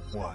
What?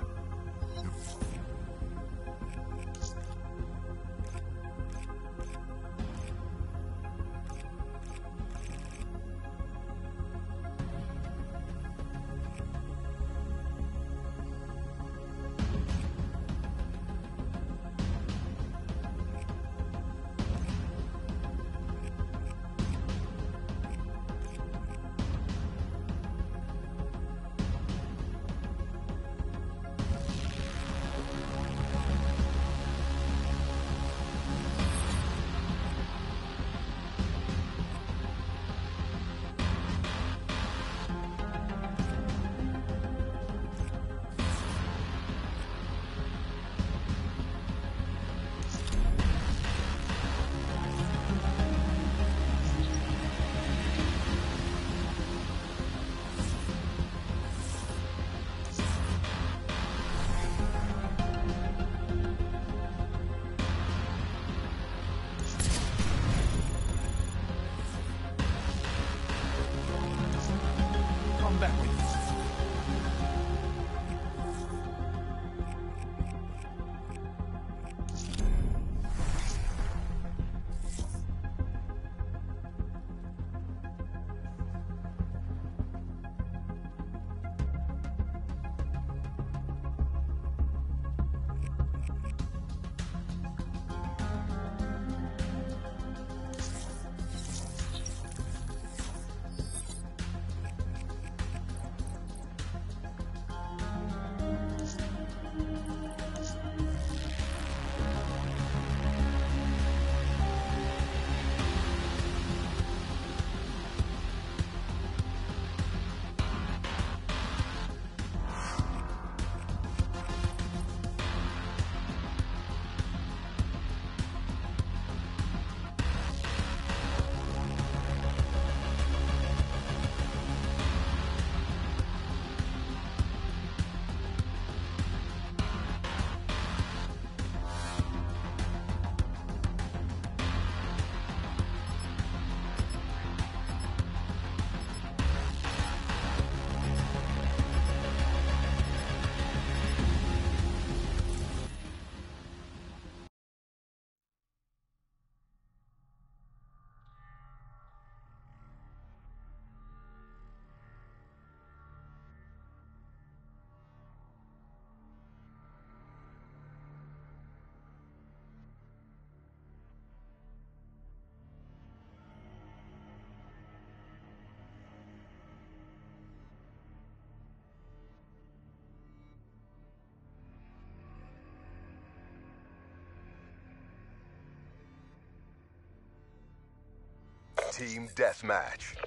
Team Deathmatch.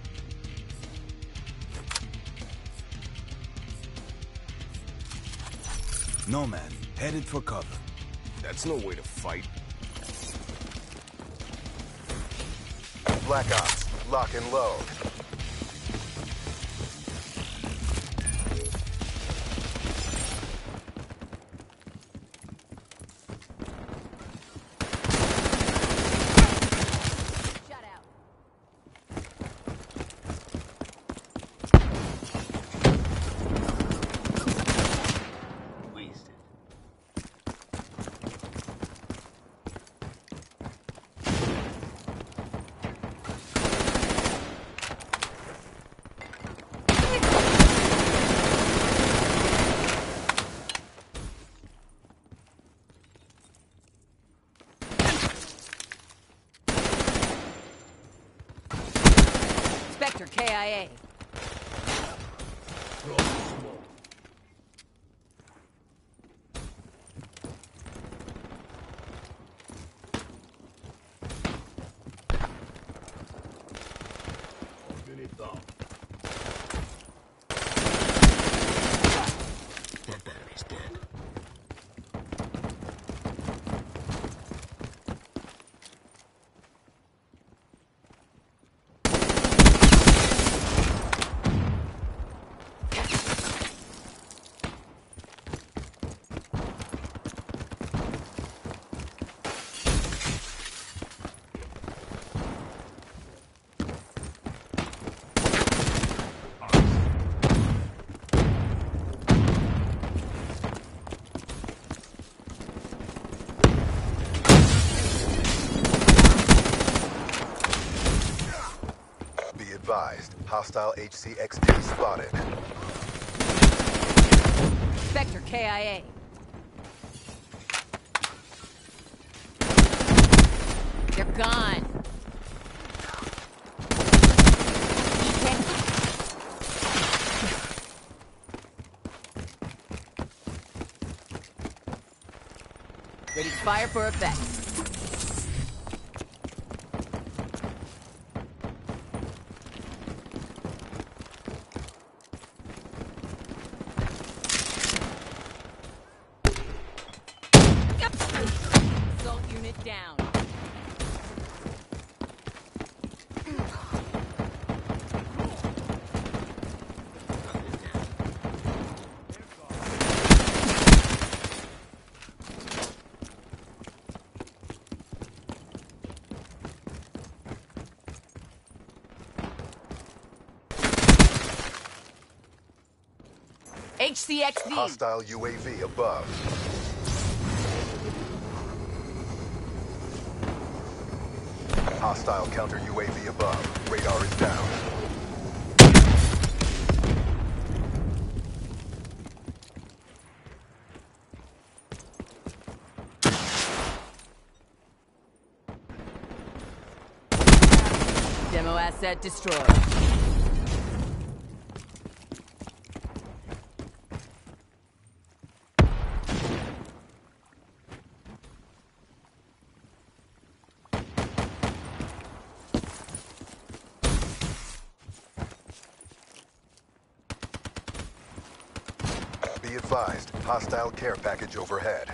Nomad, headed for cover. That's no way to fight. Black Ops, lock and load. Spectre KIA. Hostile HCXD spotted. Spectre KIA. They're gone. Ready to fire for effect. Assault unit down. HCXD. Hostile UAV above. Hostile counter UAV above. Radar is down. Demo asset destroyed. Be advised, hostile care package overhead.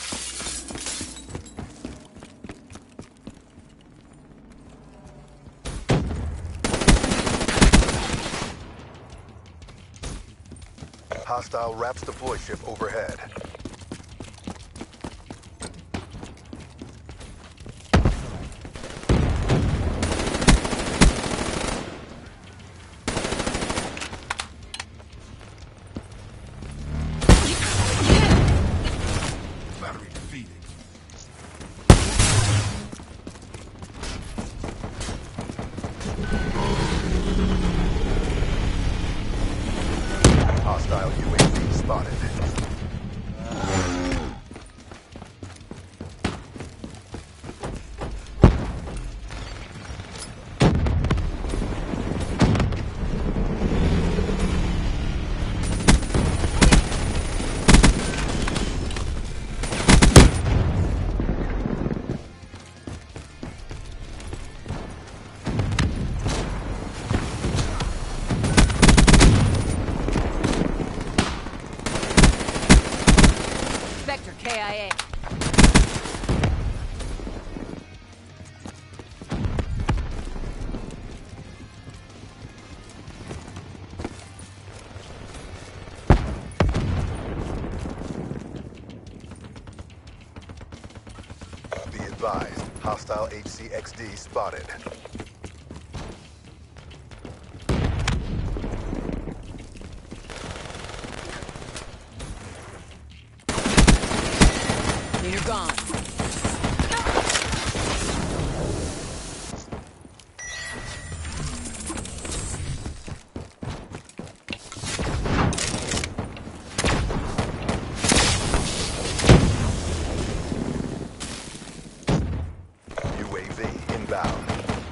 Hostile RAPS deploy ship overhead. Battery defeated. Hostile UAV spotted. Spectre KIA. Be advised, hostile HCXD spotted. You're gone. UAV inbound.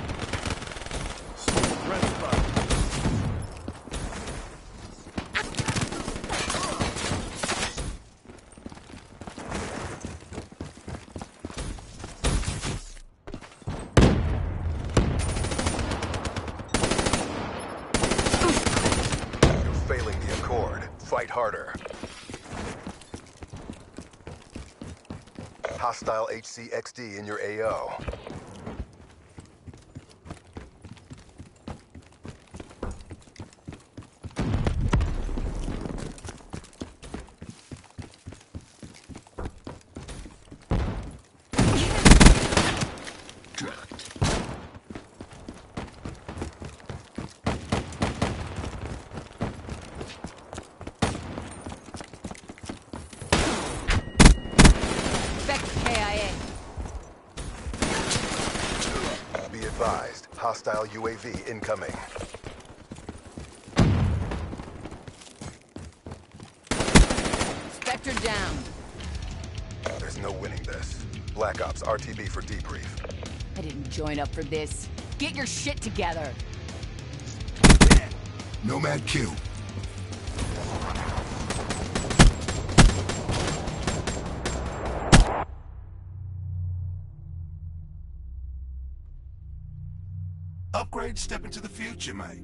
You're failing the Accord. Fight harder. Hostile HCXD in your AO. Spectre KIA. Be advised, hostile UAV incoming. Vector down. There's no winning this. Black Ops, RTB for debrief. I didn't join up for this. Get your shit together. Nomad Q. Upgrade step into the future, mate.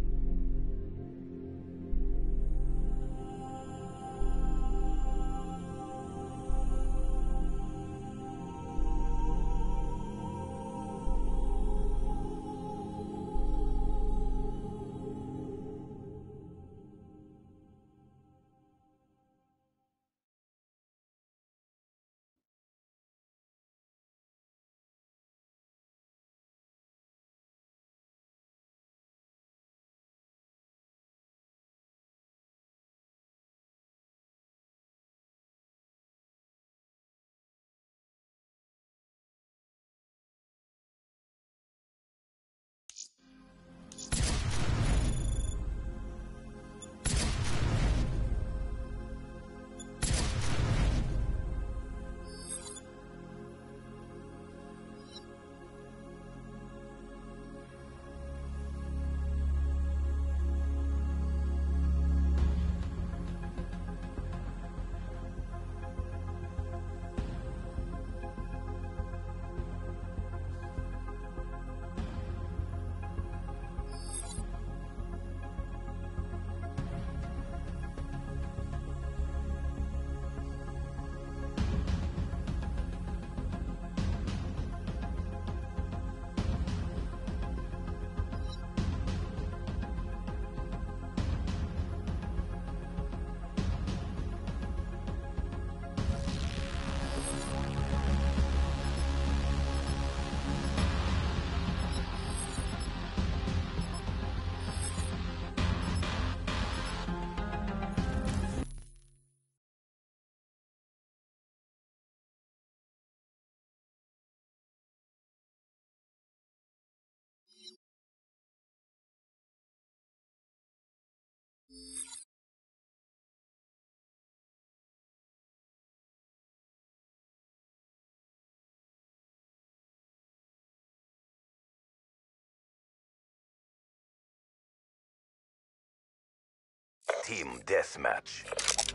Team deathmatch.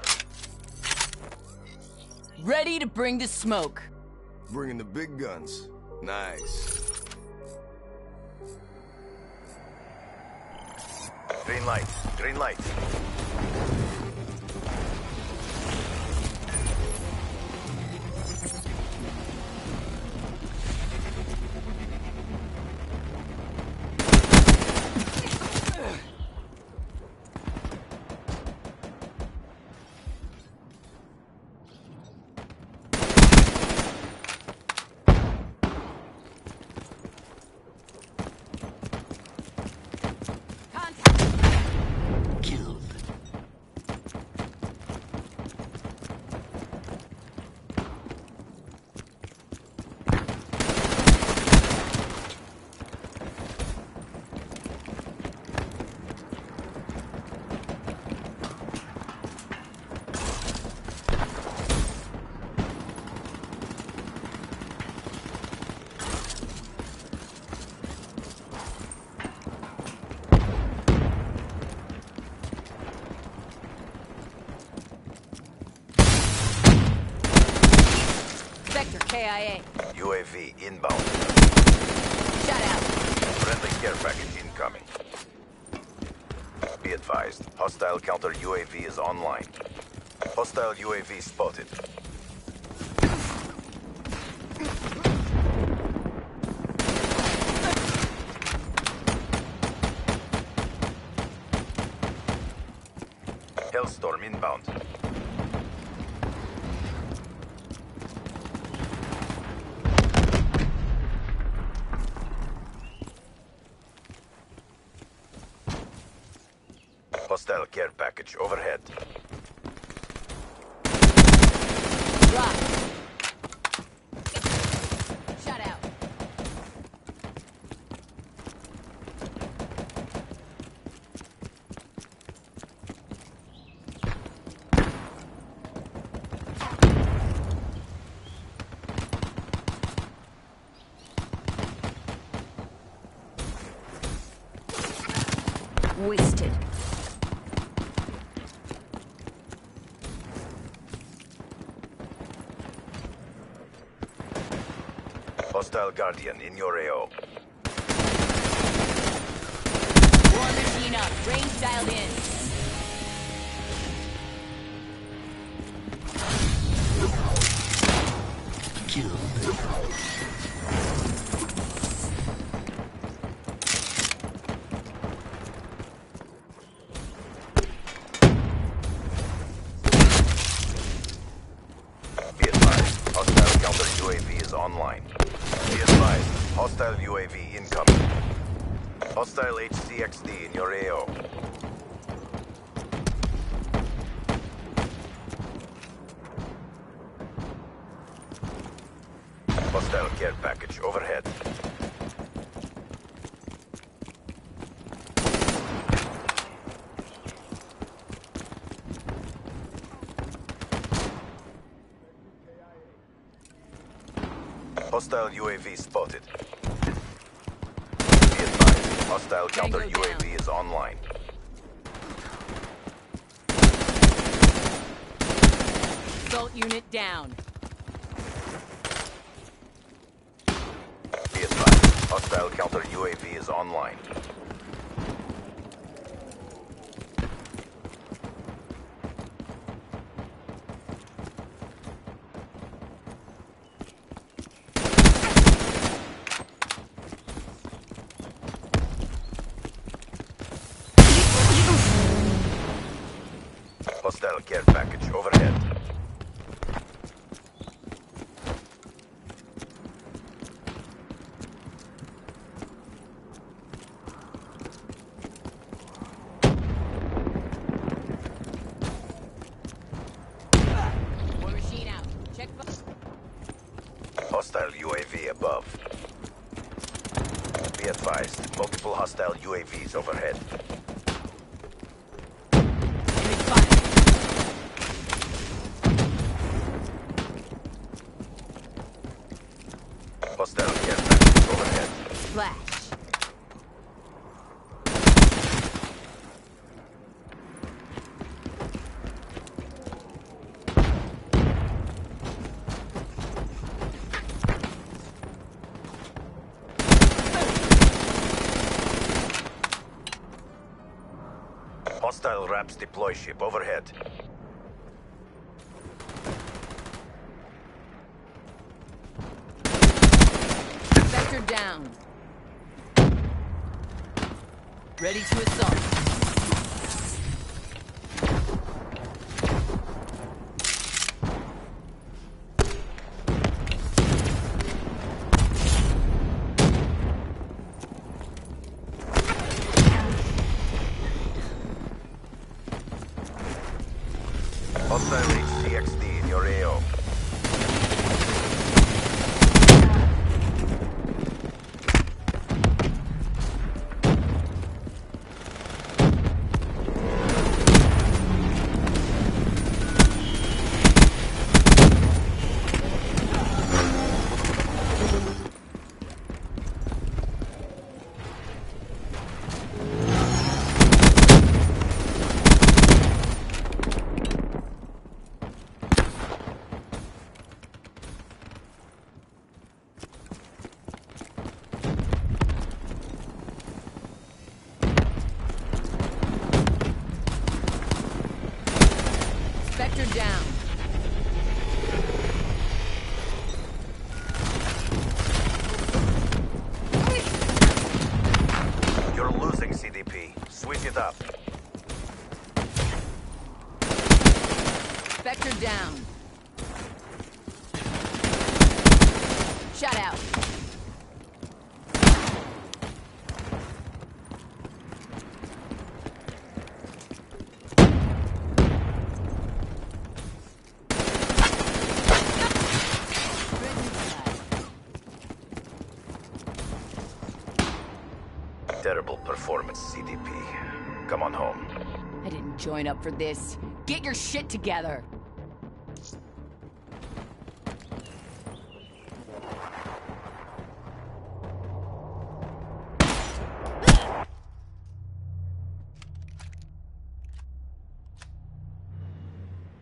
Ready to bring the smoke. Bringing the big guns. Nice. Green light. Green light. Vector KIA. UAV inbound. Shut out. Friendly care package incoming. Be advised, hostile counter UAV is online. Hostile UAV spotted. Hellstorm inbound. Hostile care package overhead. Drop. Shut out. wasted. Hostile Guardian in your AO. War machine up. Range dialed in. Be advised, hostile counter UAV is online. Be advised, hostile UAV incoming. Hostile HCXD in your AO. Hostile care package overhead. Hostile UAV spotted. Be advised, hostile counter Tango down. UAV is online. Assault unit down. Be advised, hostile counter UAV is online. Hostile care package overhead. War machine out. Check. Hostile UAV above. Be advised, multiple hostile UAVs overhead. Enemy spotted. Hostile care package overhead. Splash. Hostile RAPS deploy ship overhead. Vector down. Ready to assault. Hostile HCXD in your AO. Vector down. You're losing, CDP. Switch it up. Vector down. Shot out. Terrible performance, CDP. Come on home. I didn't join up for this. Get your shit together.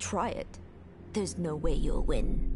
try it. There's no way you'll win.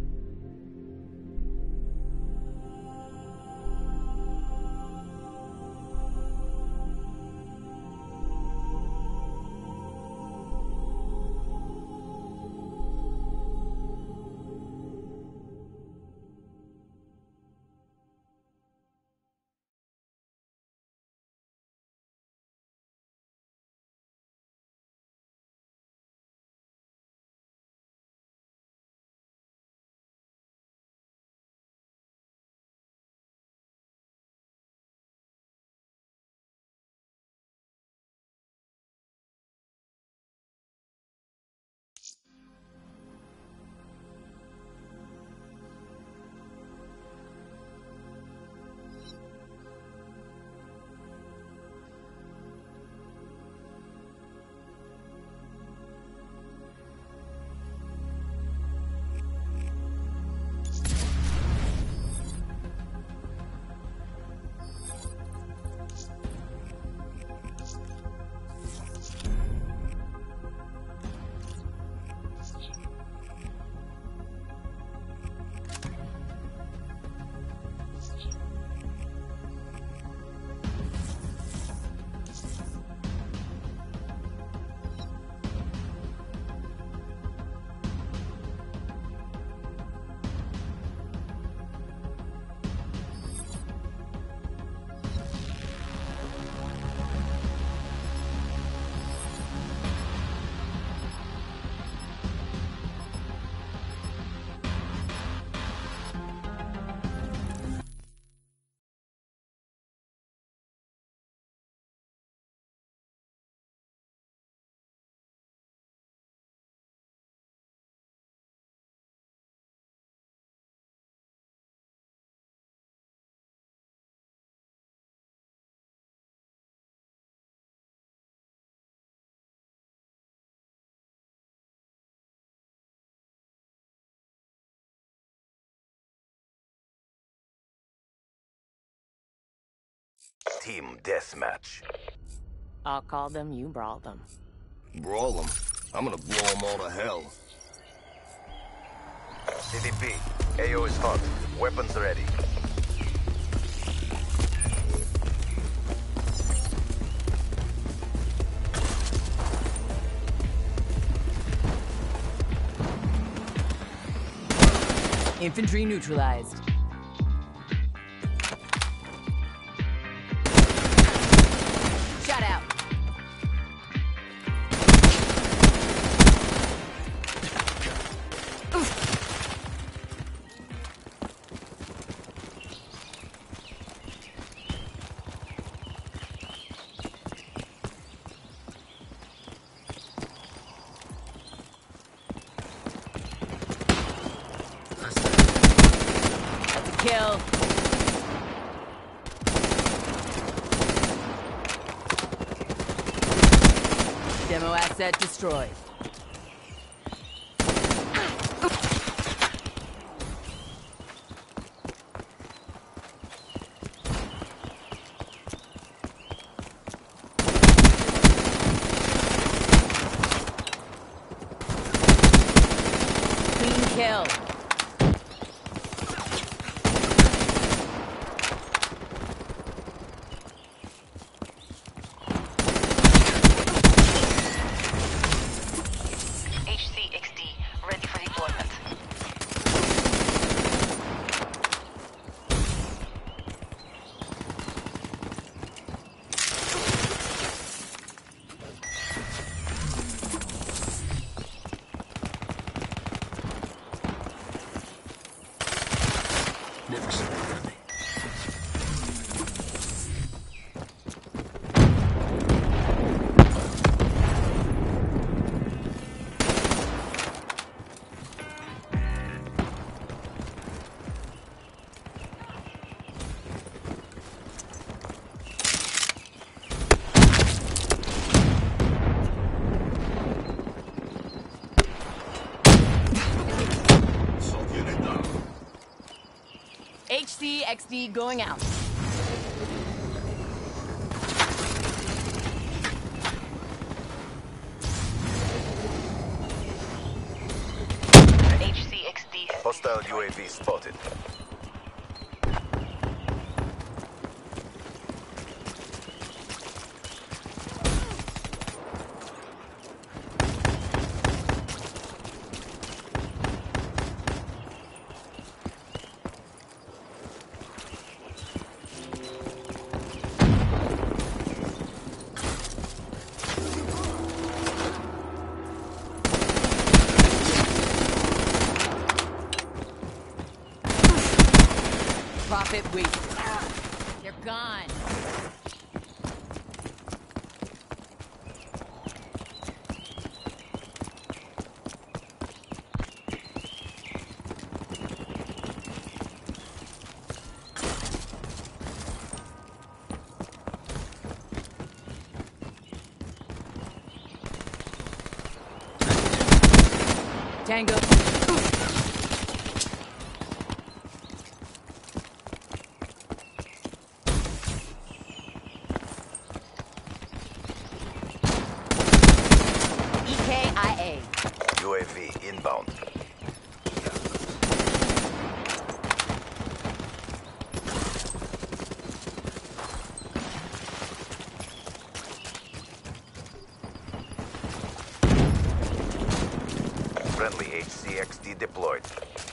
Team deathmatch. I'll call them, you brawl them. Brawl them? I'm gonna blow them all to hell. CDP, AO is hot. Weapons ready. Infantry neutralized. Shut out. That's a kill. Demo asset destroyed. Clean kill. HCXD, ready for deployment. Never saw it coming. Assault unit down. HCXD going out. XD has Hostile been destroyed. UAV spotted. Profit wasted. They're gone. Tango. EKIA. UAV inbound. Friendly HCXD deployed.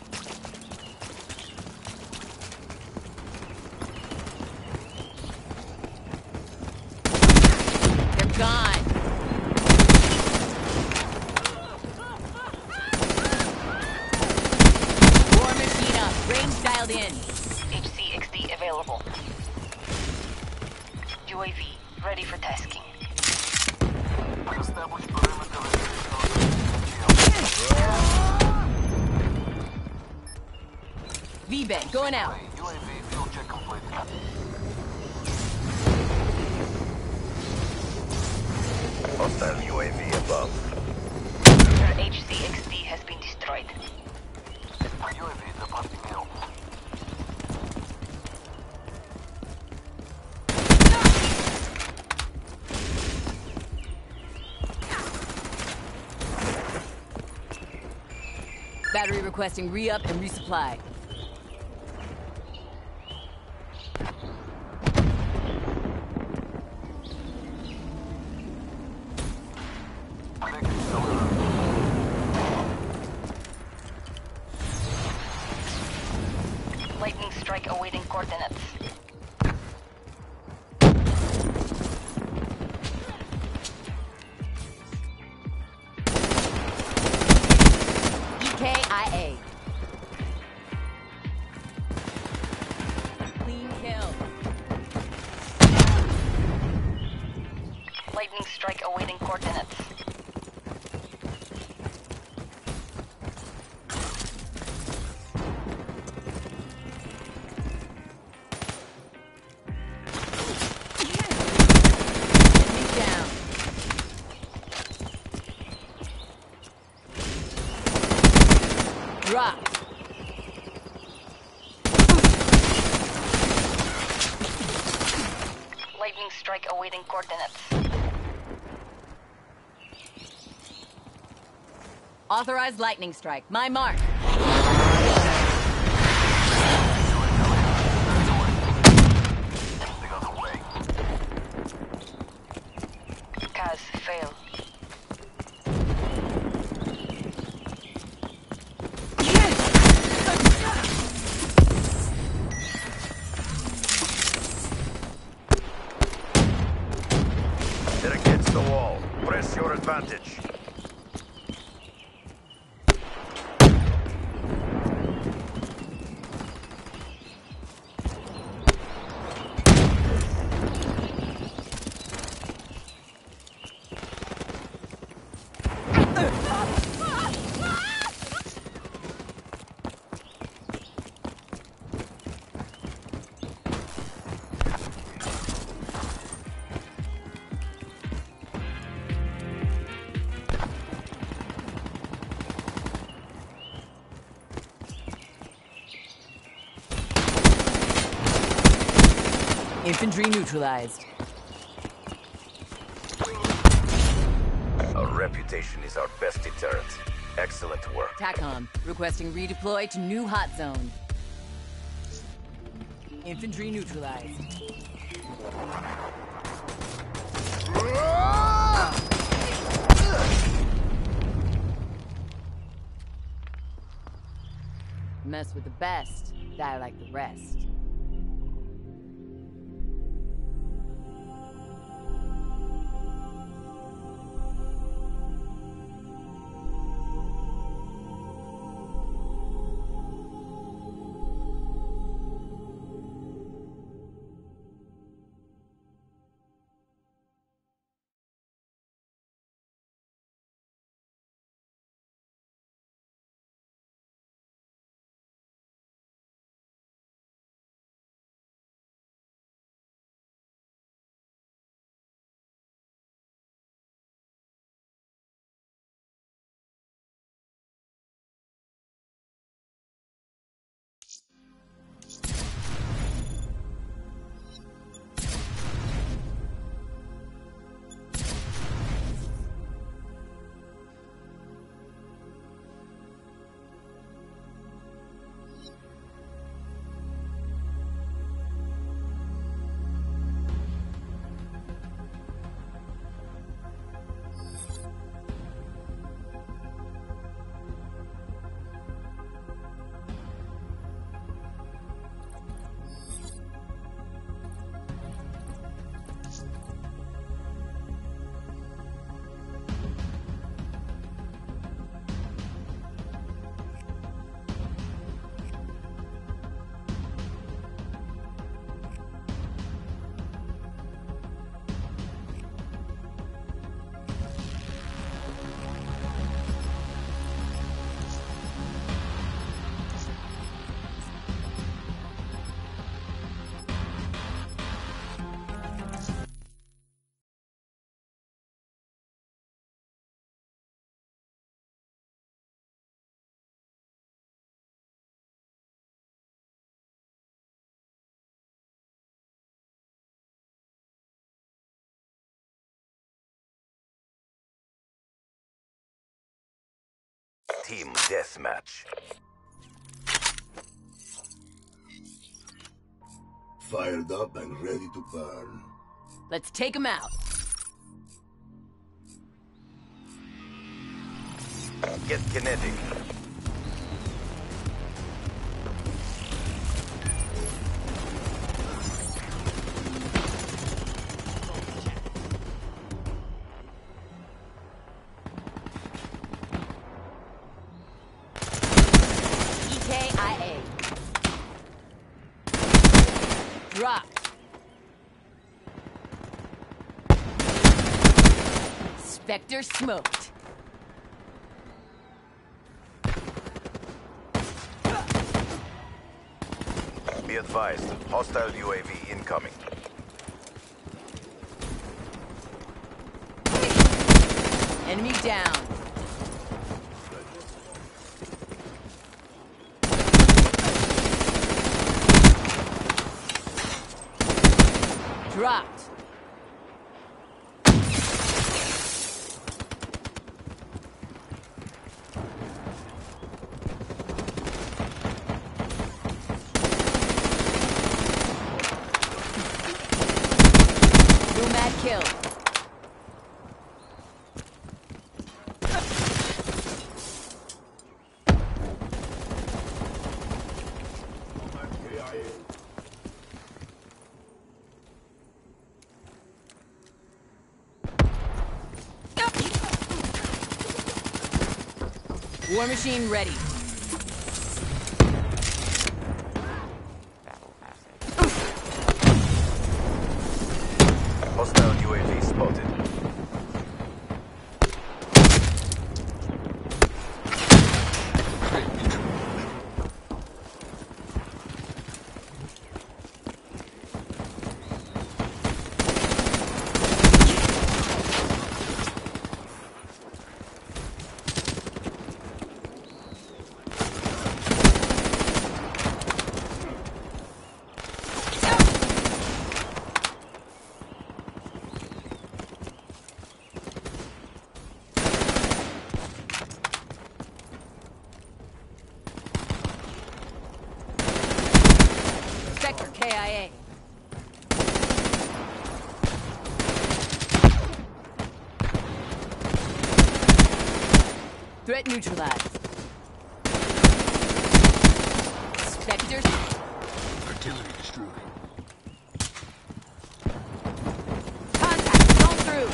They're gone. War machine up. Range dialed in. HCXD available. UAV ready for tasking. V-bed going out. Hostile UAV above. Your HCXD has been destroyed. Battery requesting re-up and resupply. Lightning strike awaiting coordinates. EKIA. Clean kill. Lightning strike awaiting coordinates. Enemy down. Drop. Lightning strike awaiting coordinates. Authorized lightning strike. My mark. CAS fail. They're against the wall. Press your advantage. Infantry neutralized. Our reputation is our best deterrent. Excellent work. TACOM, requesting redeploy to new hot zone. Infantry neutralized. Mess with the best, die like the rest. Team deathmatch. Fired up and ready to burn. Let's take him out. Get kinetic. EKIA. Drop. Spectre smoked. Be advised, hostile UAV incoming. Enemy down. Dropped. Nomad kill. War machine ready. Hostile UAV spotted. KIA. Threat neutralized. Spectres. Artillery destroyed. Contact. Fall through.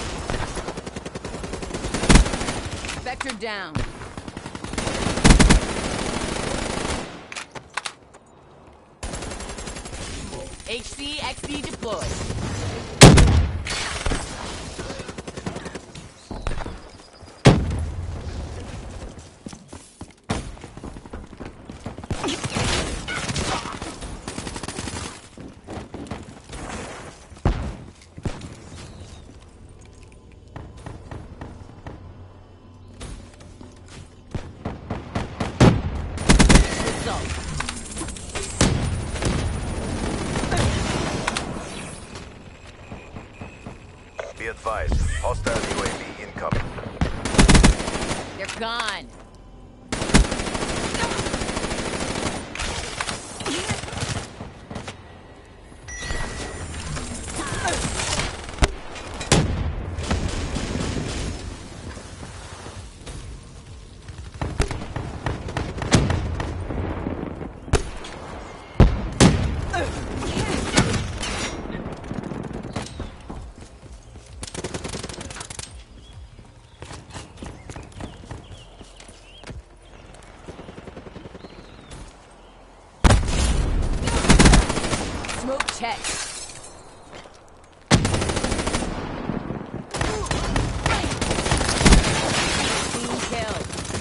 Spectre down. HCXD deployed. Be advised, hostile UAV incoming. They're gone. Smoke check. Team kill.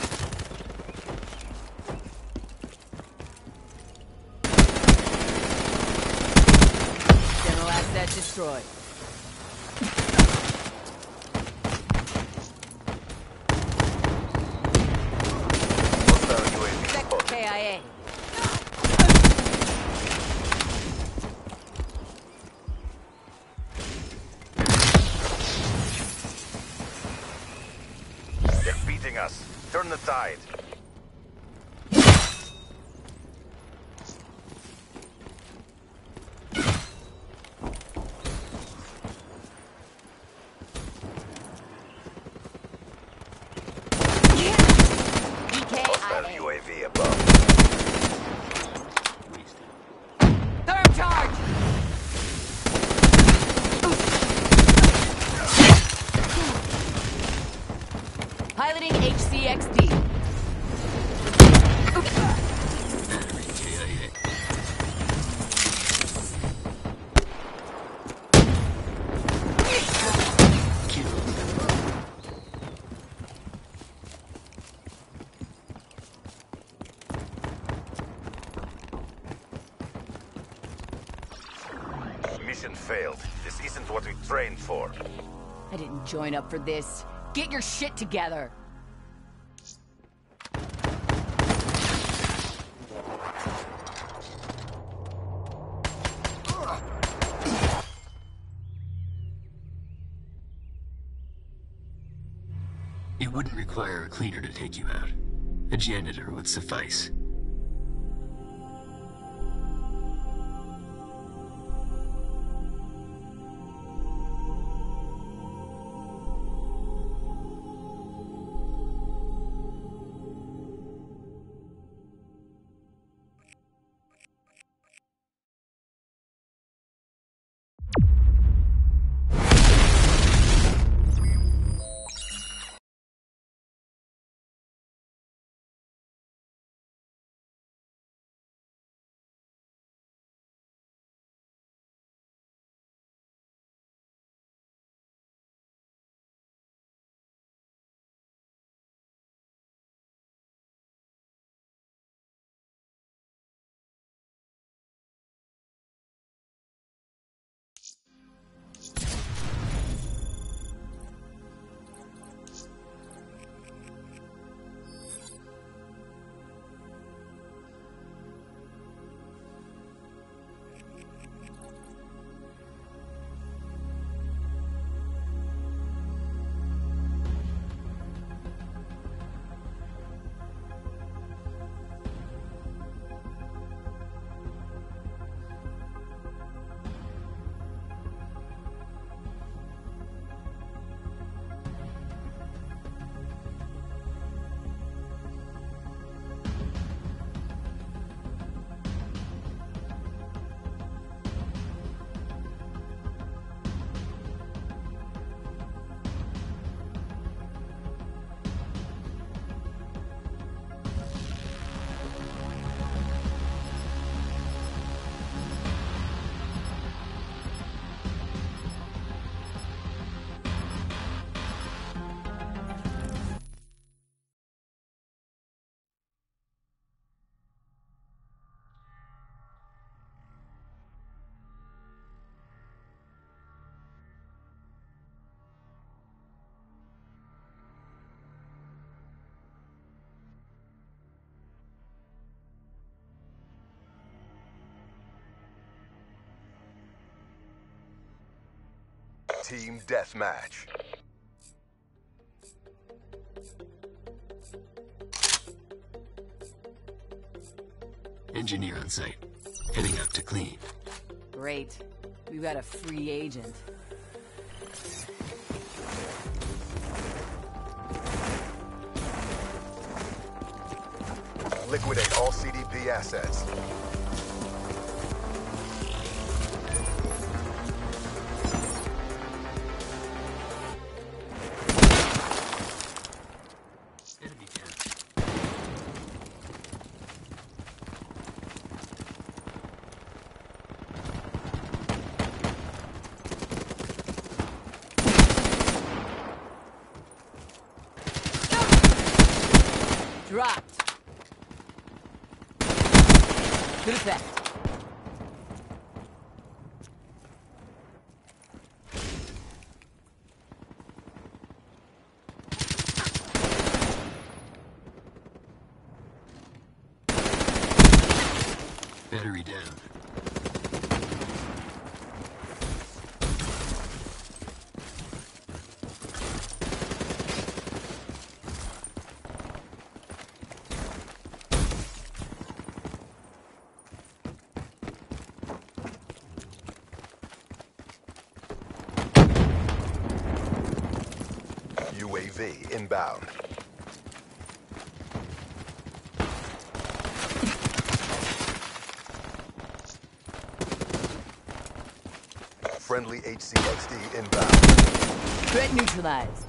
General asset destroyed. Hostile UAV Sector spotted. KIA. They're beating us. Turn the tide. Hostile EKIA. UAV above. Third charge. Piloting HCXD. KIA. Killed. Mission failed. This isn't what we trained for. I didn't join up for this. Get your shit together. It wouldn't require a cleaner to take you out. A janitor would suffice. Team Deathmatch. Engineer on site. Heading up to clean. Great. We've got a free agent. Liquidate all CDP assets. Enemy down. Dropped. Good effect. Battery down. UAV inbound. Friendly HCXD inbound. Threat neutralized.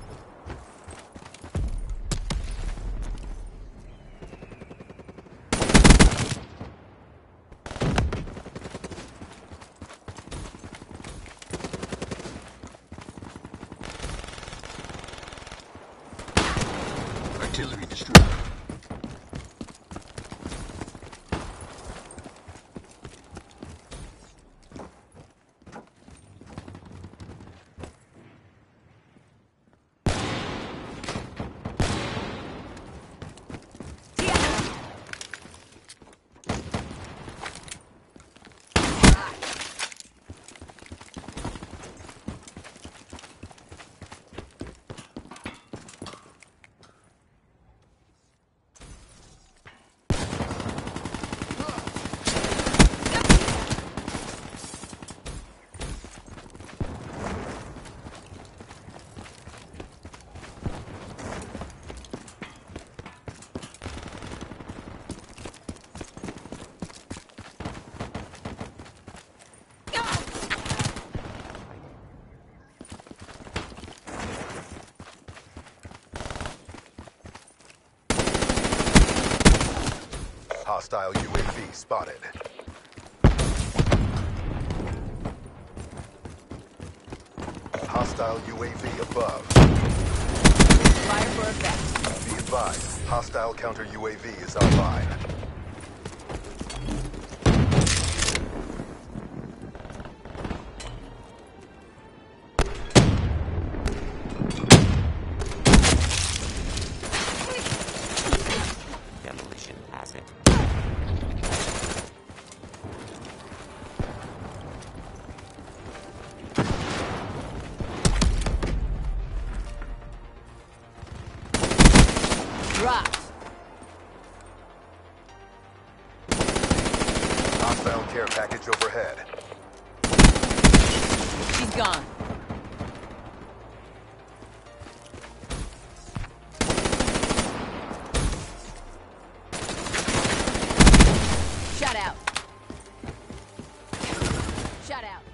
Artillery destroyed. Hostile UAV spotted. Hostile UAV above. Fire for effect. Be advised, hostile counter UAV is online. Demolition asset. Dropped. Hostile care package overhead. She's gone. Shut out. Shut out.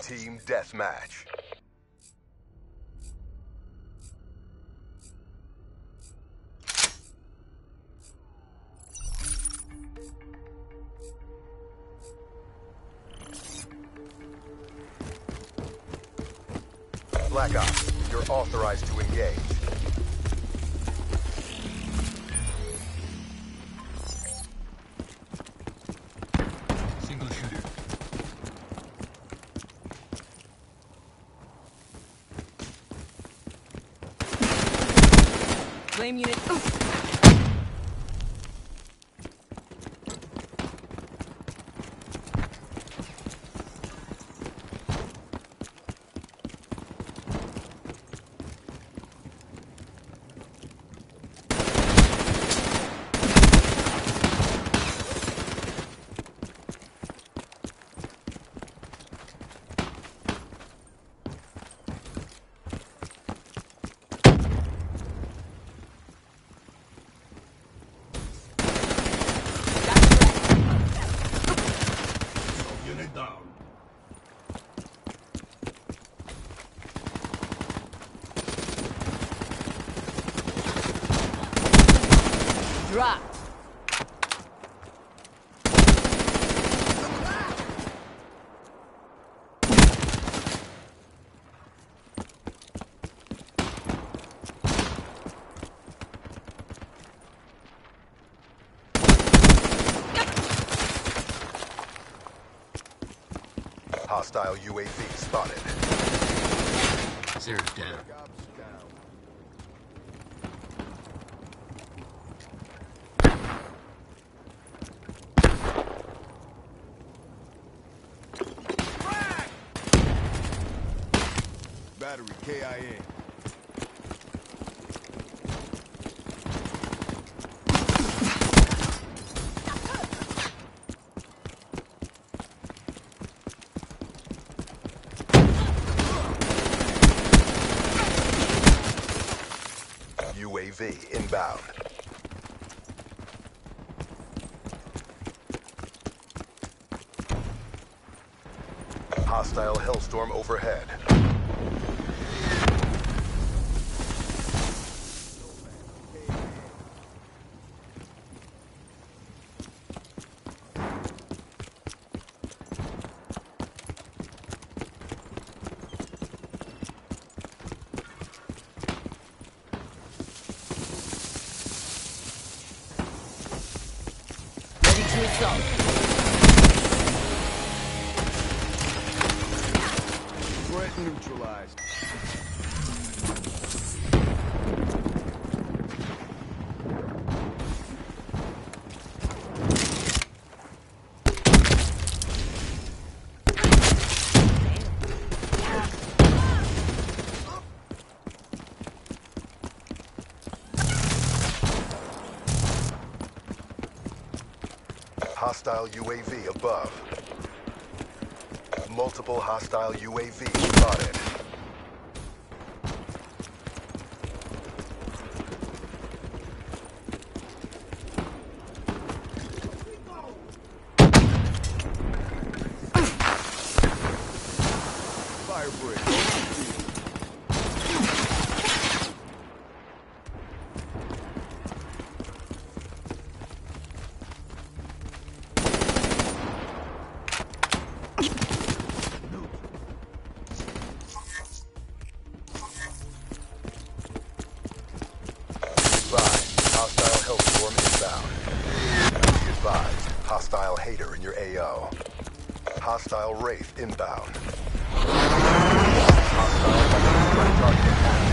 Team Deathmatch. Black Ops, you're authorized to engage. Single shooter. Flame unit. Oof. Unit down. Dropped. Hostile UAV spotted. Zero down. Battery KIA. UAV inbound. Hostile Hellstorm overhead. Ready to assault. Threat neutralized. Hostile UAV above. Multiple hostile UAVs spotted. Fire break. Hostile Hellstorm inbound. Be advised, hostile Hater in your AO. Hostile Wraith inbound. Hostile target.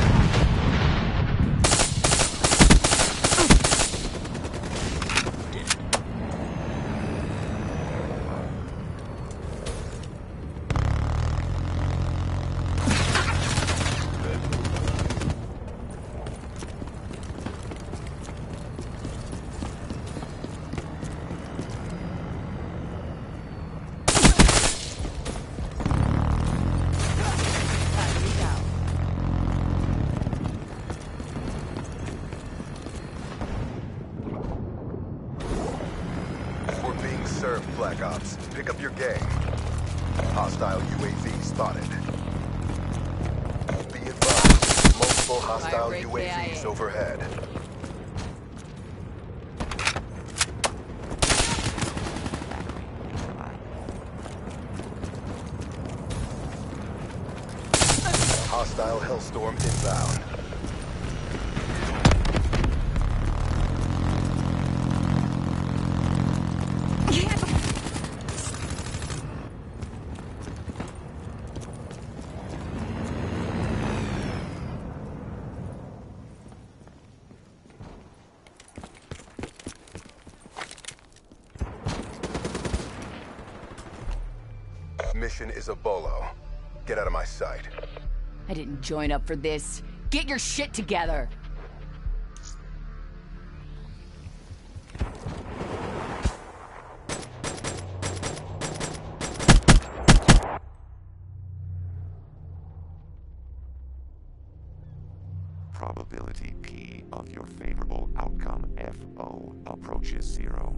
We're being served, Black Ops. Pick up your game. Hostile UAV spotted. Be advised, multiple hostile Firebreak UAVs KIA. overhead. Hostile Hellstorm inbound. Mission is a bolo. Get out of my sight. I didn't join up for this. Get your shit together! Probability P of your favorable outcome FO approaches 0.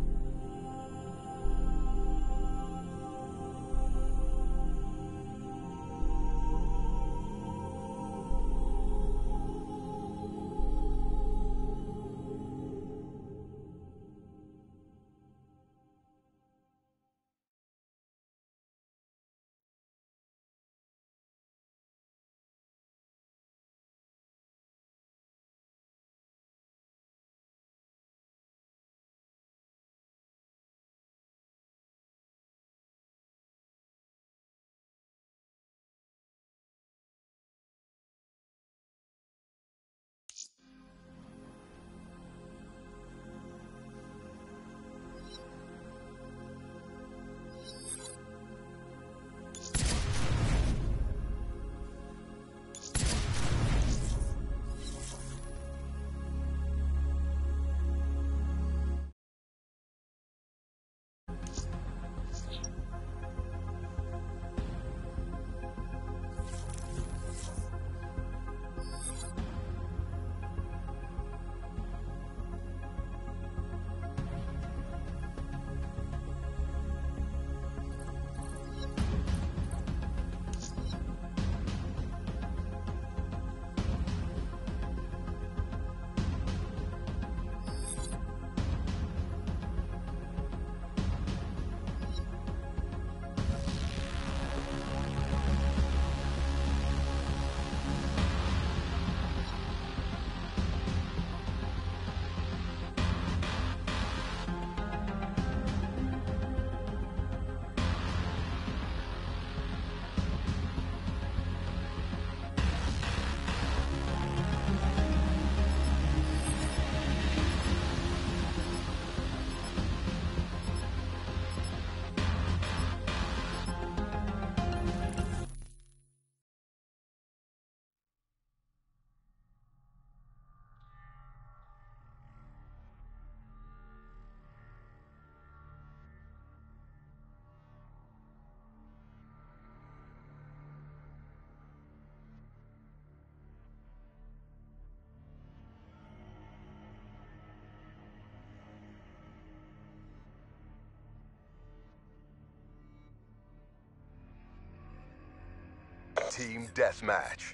Team Deathmatch.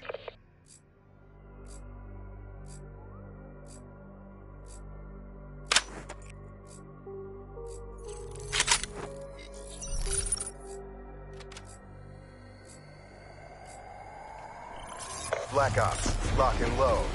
Black Ops, lock and load.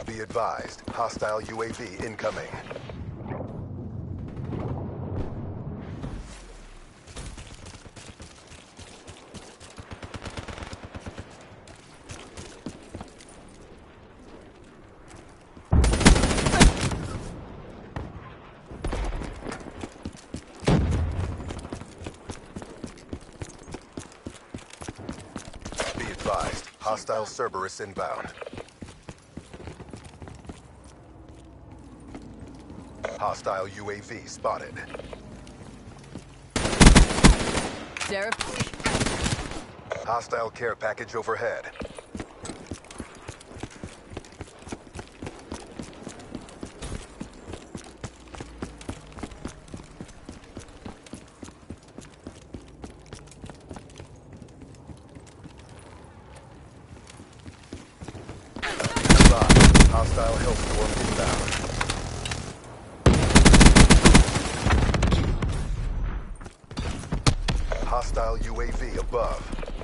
Be advised, hostile UAV incoming. Be advised, hostile Cerberus inbound. Hostile UAV spotted. Sarah, Hostile care package overhead. Hostile Hellstorm inbound. Hostile UAV above.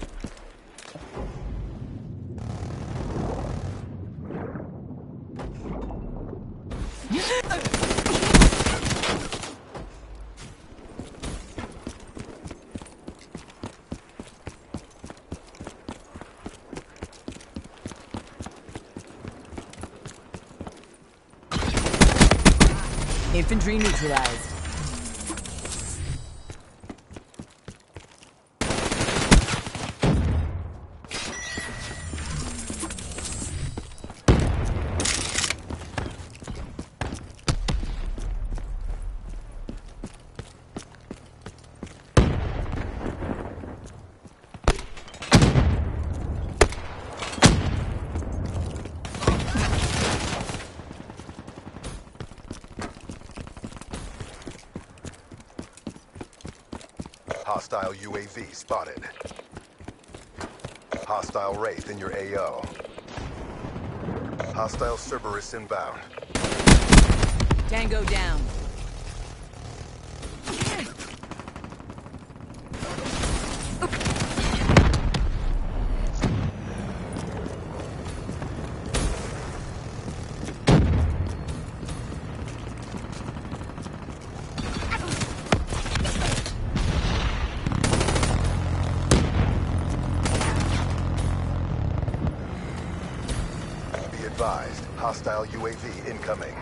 infantry neutralized. Hostile UAV spotted. Hostile Wraith in your AO. Hostile Cerberus inbound. Tango down. Advised, hostile UAV incoming.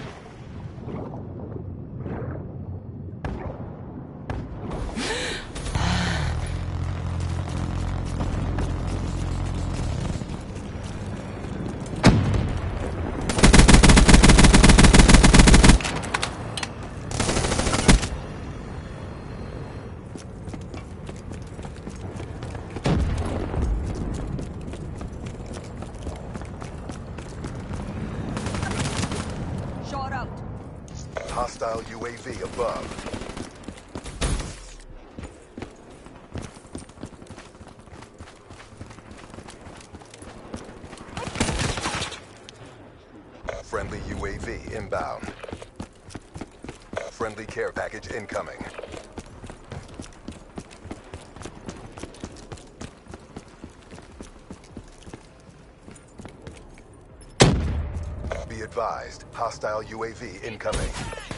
Hostile UAV above. Friendly UAV inbound. Friendly care package incoming. Be advised, hostile UAV incoming.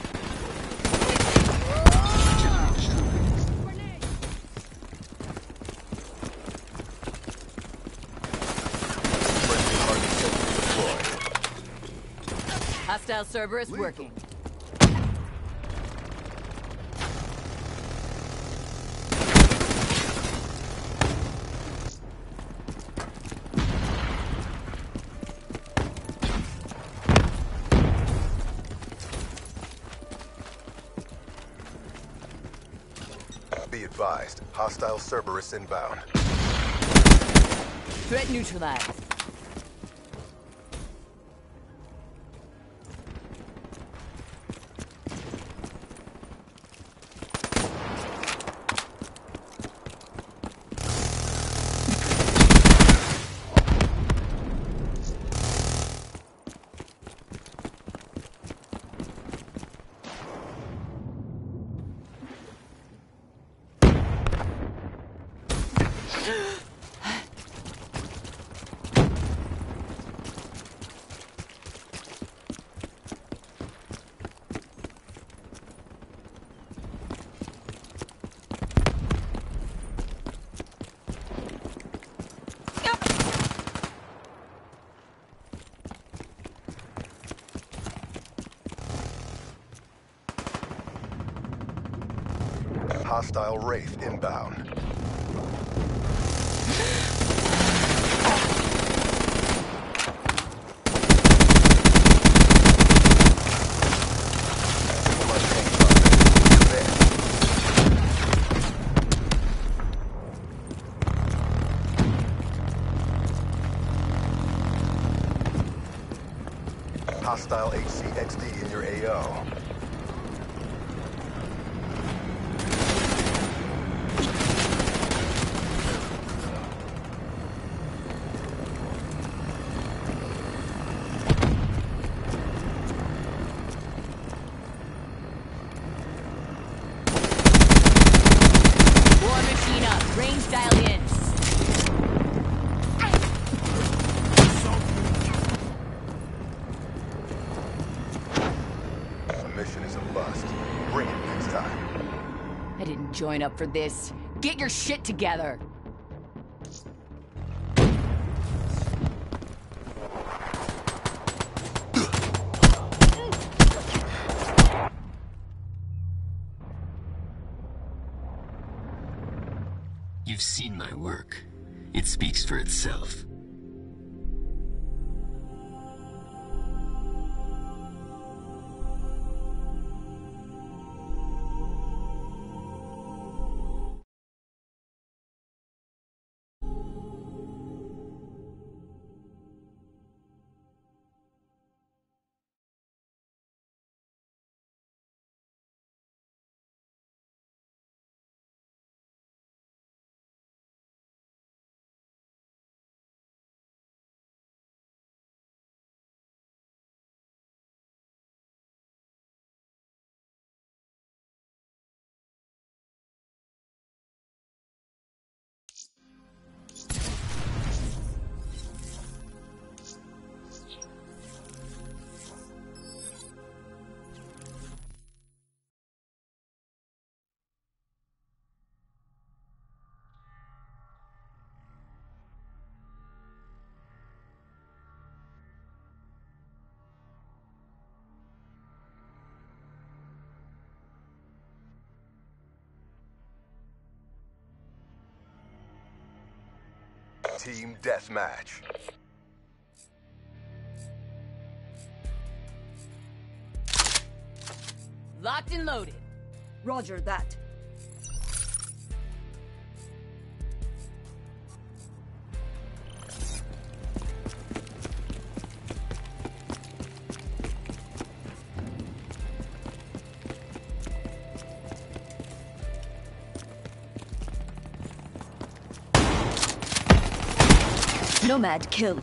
Hostile Cerberus working. Be advised, hostile Cerberus inbound. Threat neutralized. Hostile Wraith inbound. Hostile HCXD in your AO. War machine up. Range dialed in. Mission is a bust. Bring it next time. I didn't join up for this. Get your shit together. You've seen my work. It speaks for itself. Team Deathmatch. Locked and loaded. Roger that. Nomad kill.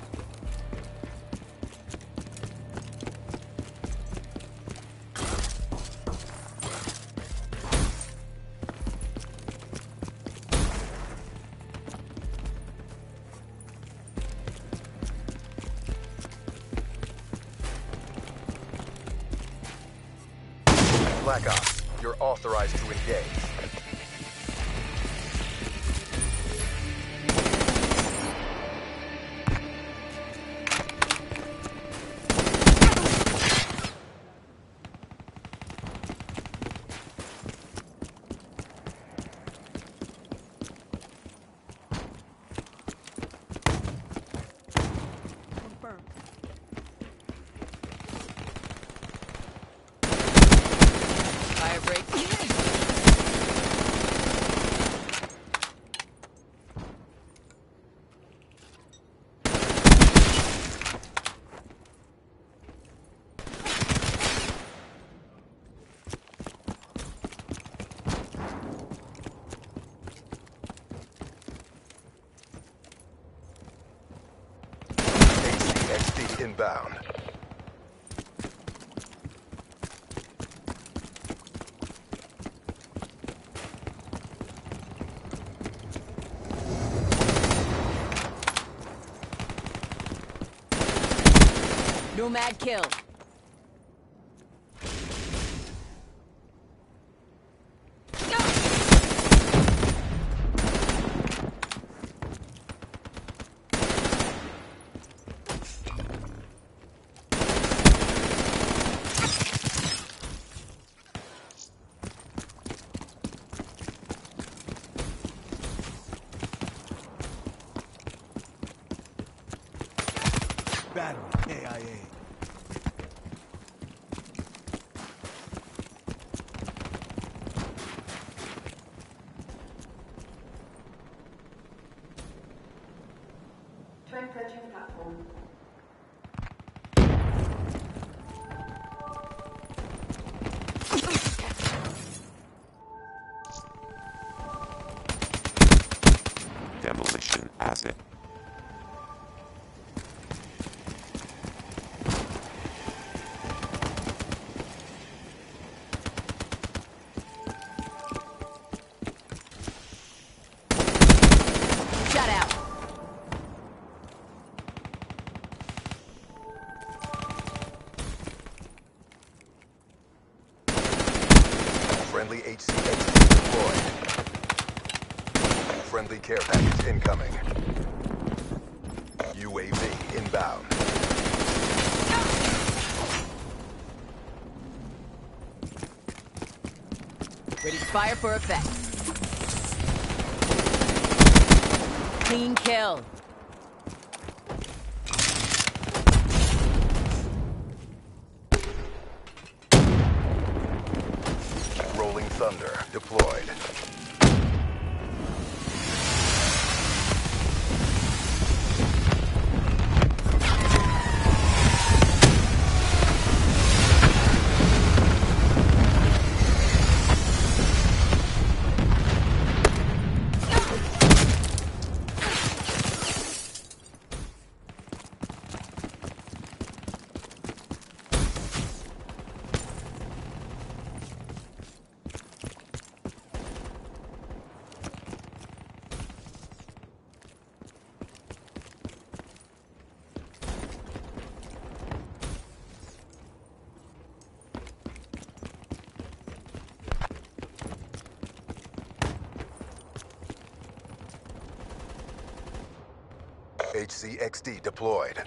Black Ops, you're authorized to engage. Fire break. HCXD inbound. Nomad kill. Battery AIA. Demolition asset. Shut out. Friendly HCXD deployed. Friendly care package incoming. UAV inbound. Ready to fire for effect. Clean kill. Rolling Thunder deployed. HCXD deployed.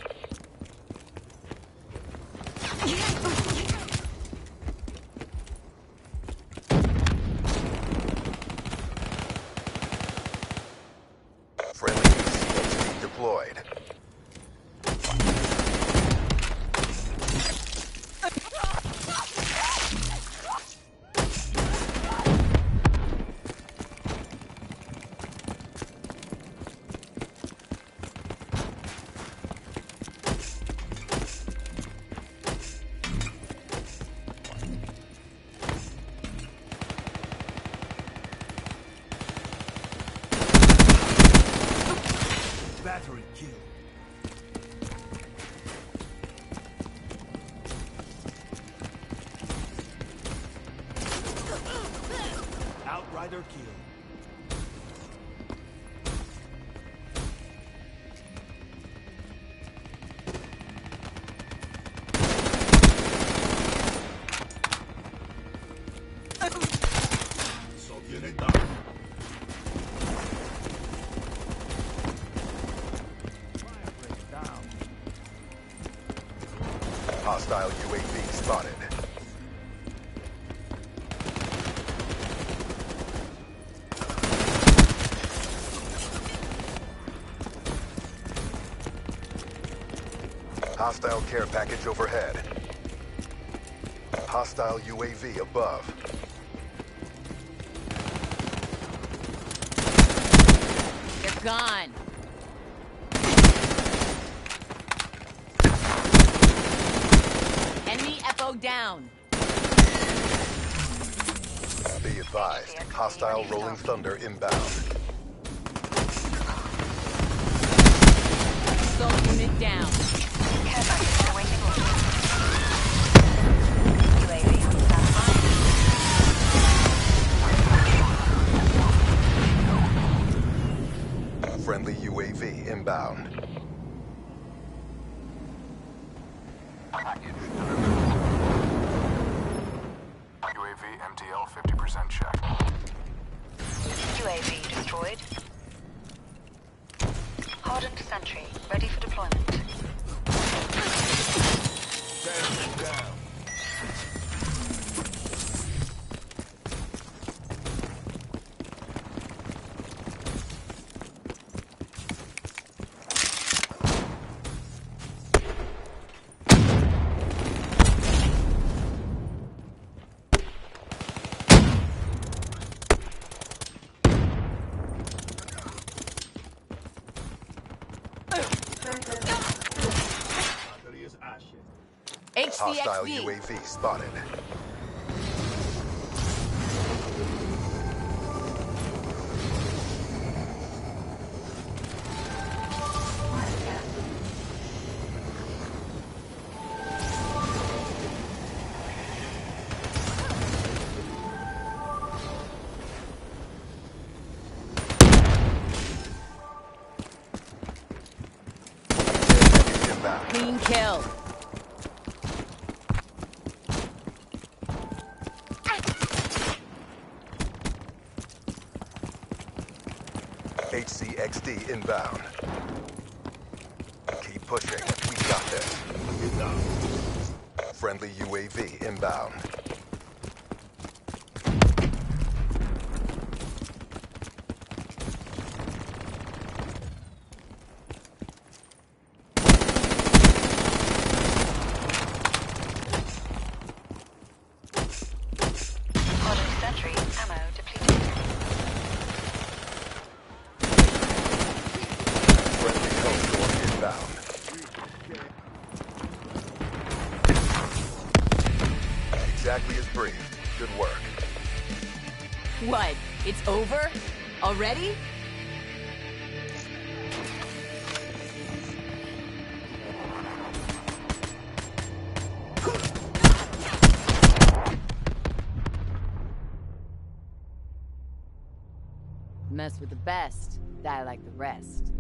Friendly HCXD deployed. Battery kill. Outrider kill. So get it done. Hostile UAV spotted. Hostile care package overhead. Hostile UAV above. They're gone. Enemy FO down. Be advised, hostile Rolling Thunder inbound. Assault unit down. Care package awaiting orders. UAV on standby. Friendly UAV inbound. Package delivered. UAV MTL 50% check. UAV destroyed. Hardened sentry, ready for deployment. Down. Hostile HCXD. UAV spotted. Inbound. Clean kill. HCXD inbound. Keep pushing. We got this. Friendly UAV inbound. Auto sentry ammo depleted. Friendly Hellstorm inbound. Exactly as briefed. Good work. What? It's over? Already? Mess with the best, die like the rest.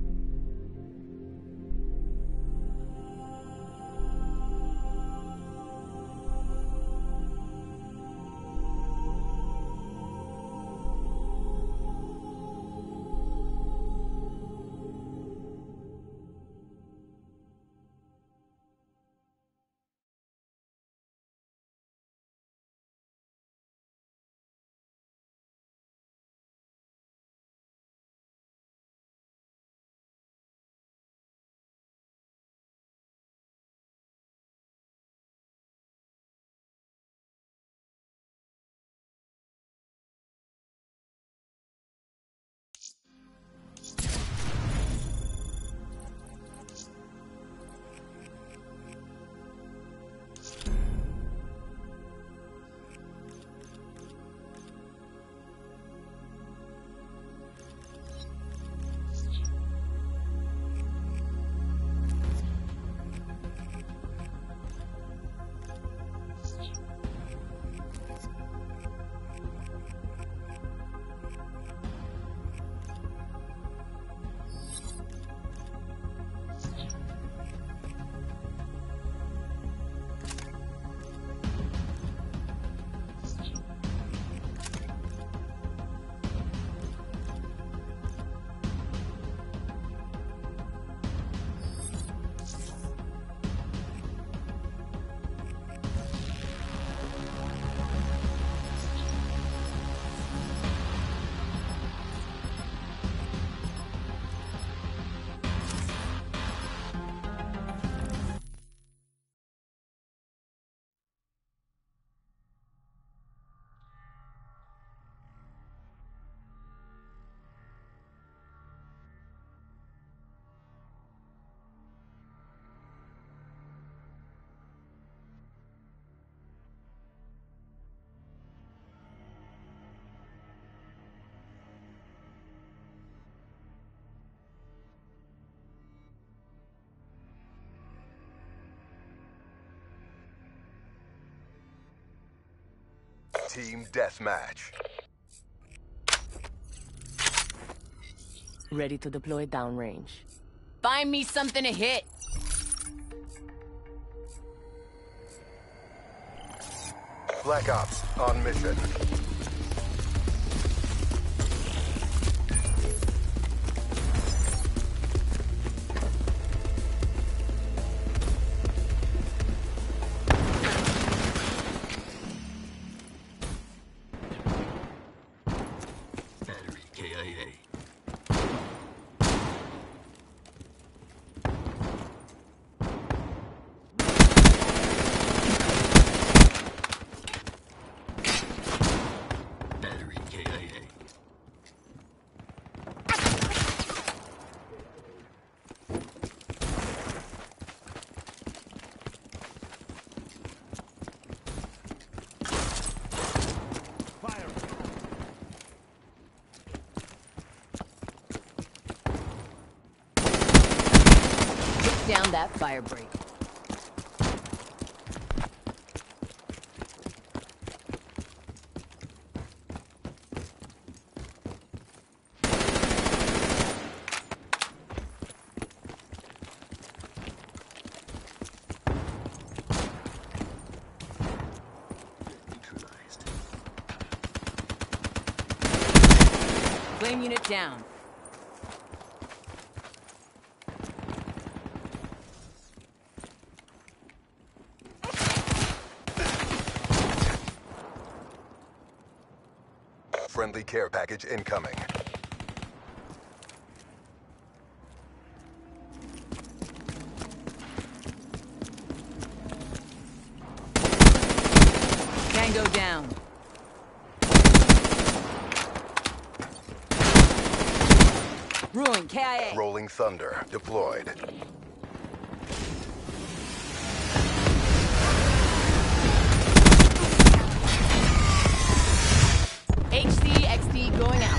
Team deathmatch. Ready to deploy downrange. Find me something to hit. Black Ops on mission. Battery KIA. Took down that fire break. Flame unit down. Friendly care package incoming. Tango down. Ruin KIA. Rolling Thunder deployed. HCXD going out.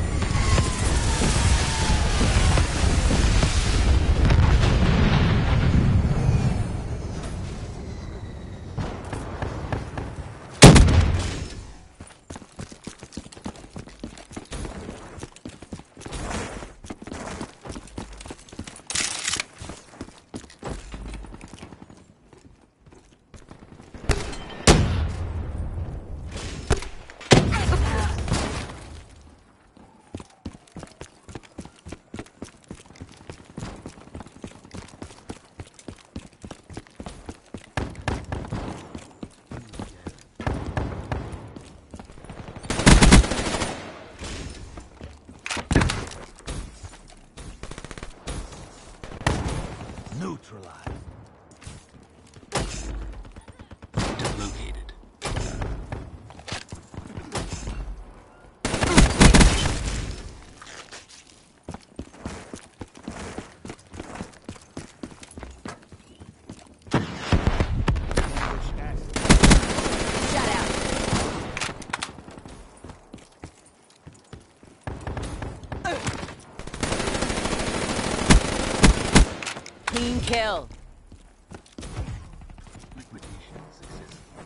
Neutralized. Located. Shut out. Clean kill. Liquidation successful.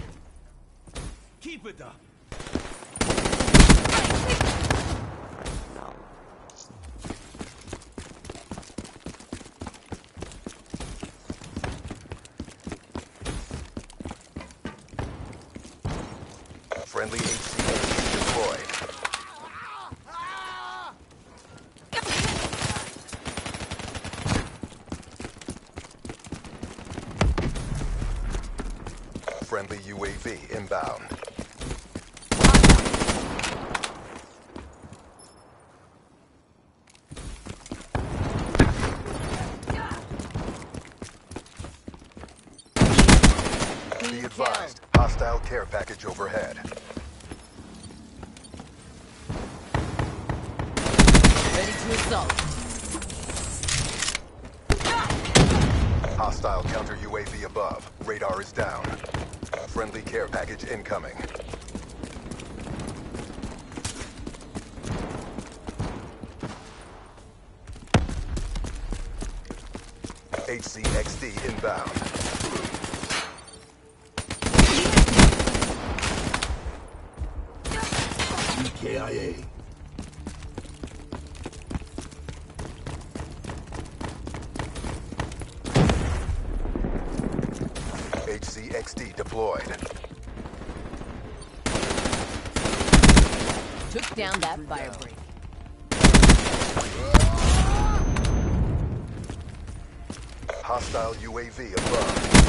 Keep it up. Friendly HCXD deployed. Friendly UAV inbound. Be advised, hostile care package overhead. Ready to assault. Hostile counter UAV above. Radar is down. Friendly care package incoming. HCXD inbound. EKIA. HCXD deployed. Took down that fire break. Hostile UAV above.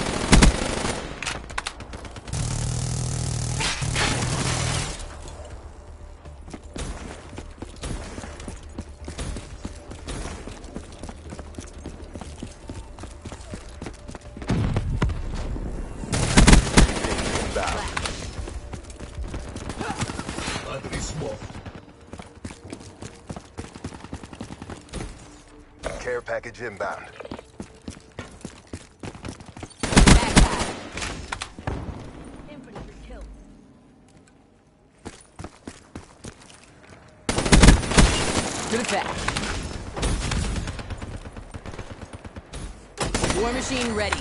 Battery smoked. Care package inbound. Infantry kill. To the back. War machine ready.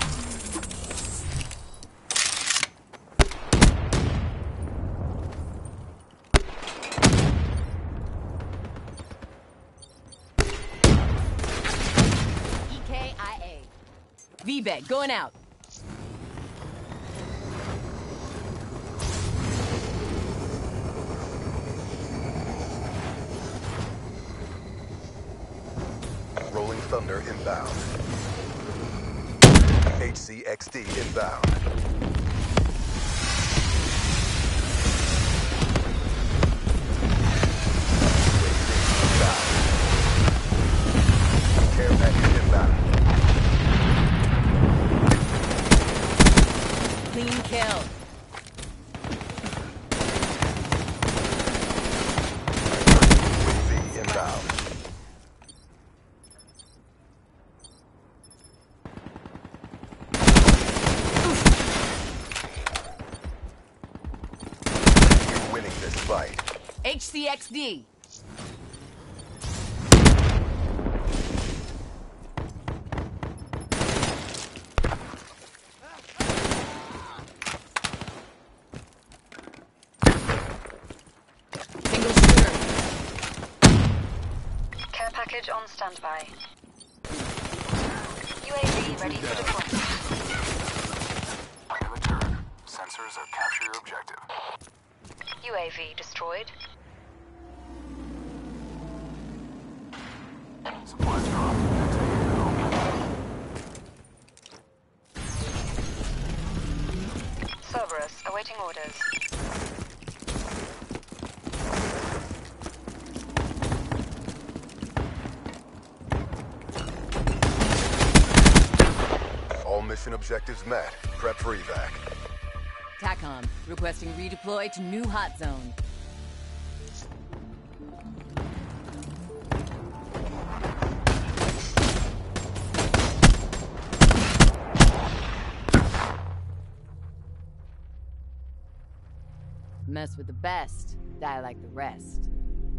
EKIA. VBEG going out. Rolling Thunder inbound. HCXD inbound. Care package inbound. Clean kill. UAV inbound. You're winning this fight. HCXD. Single shooter. Care package on standby. UAV ready for deployment. Under the turret. Sensors have captured your objective. UAV destroyed. Supplies dropped. Take it home. Cerberus awaiting orders. All mission objectives met. Prep for evac. TACOM requesting redeploy to new hot zone. Mess with the best, die like the rest.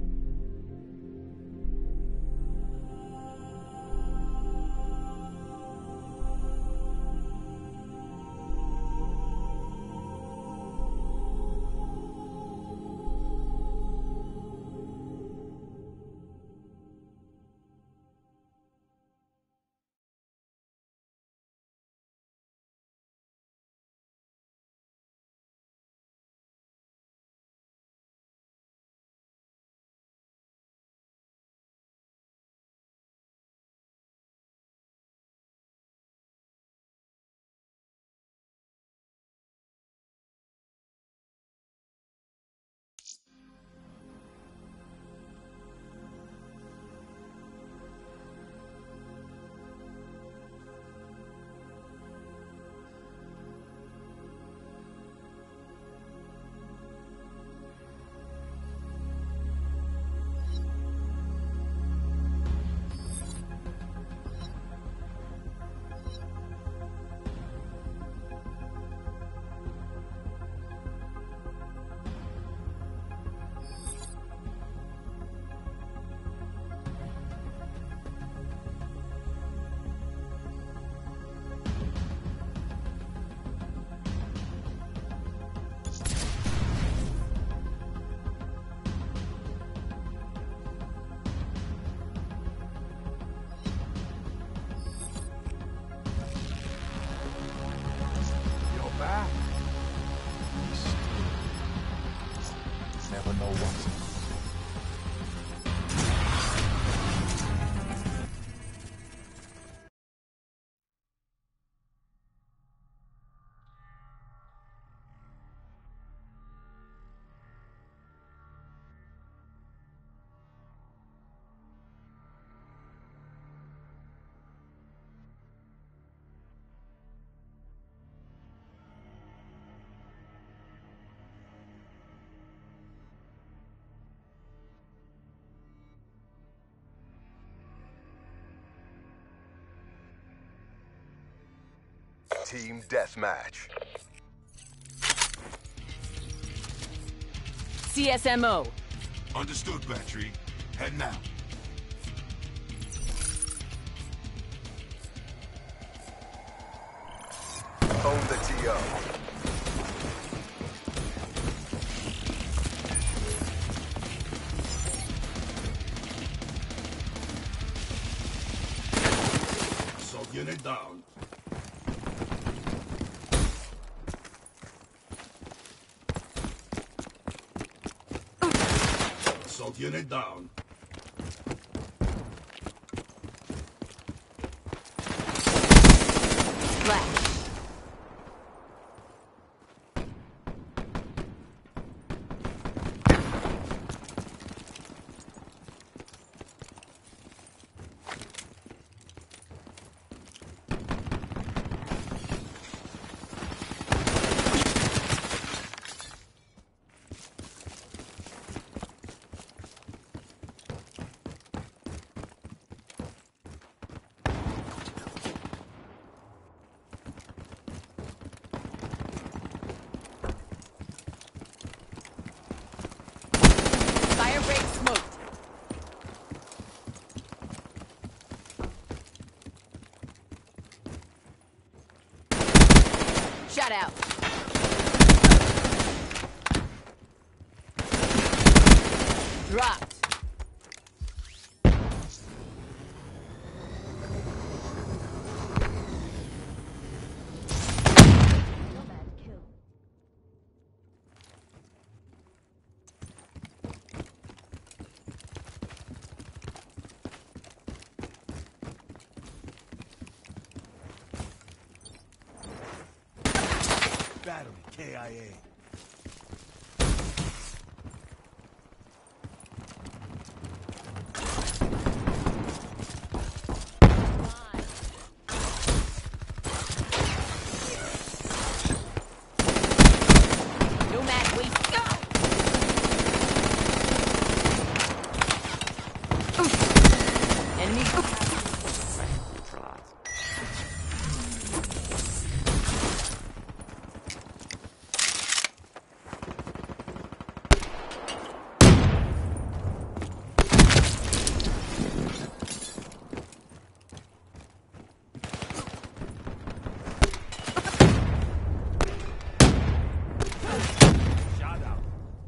Never know what's Team deathmatch. CSMO. understood, Battery. Heading out. Own the TO. Assault unit down. Assault unit down. Flash. Fire break smoked. Shut out. Dropped. Nomad kill. Battery KIA. Nomad wait. Enemy. Neutralized. Shot out.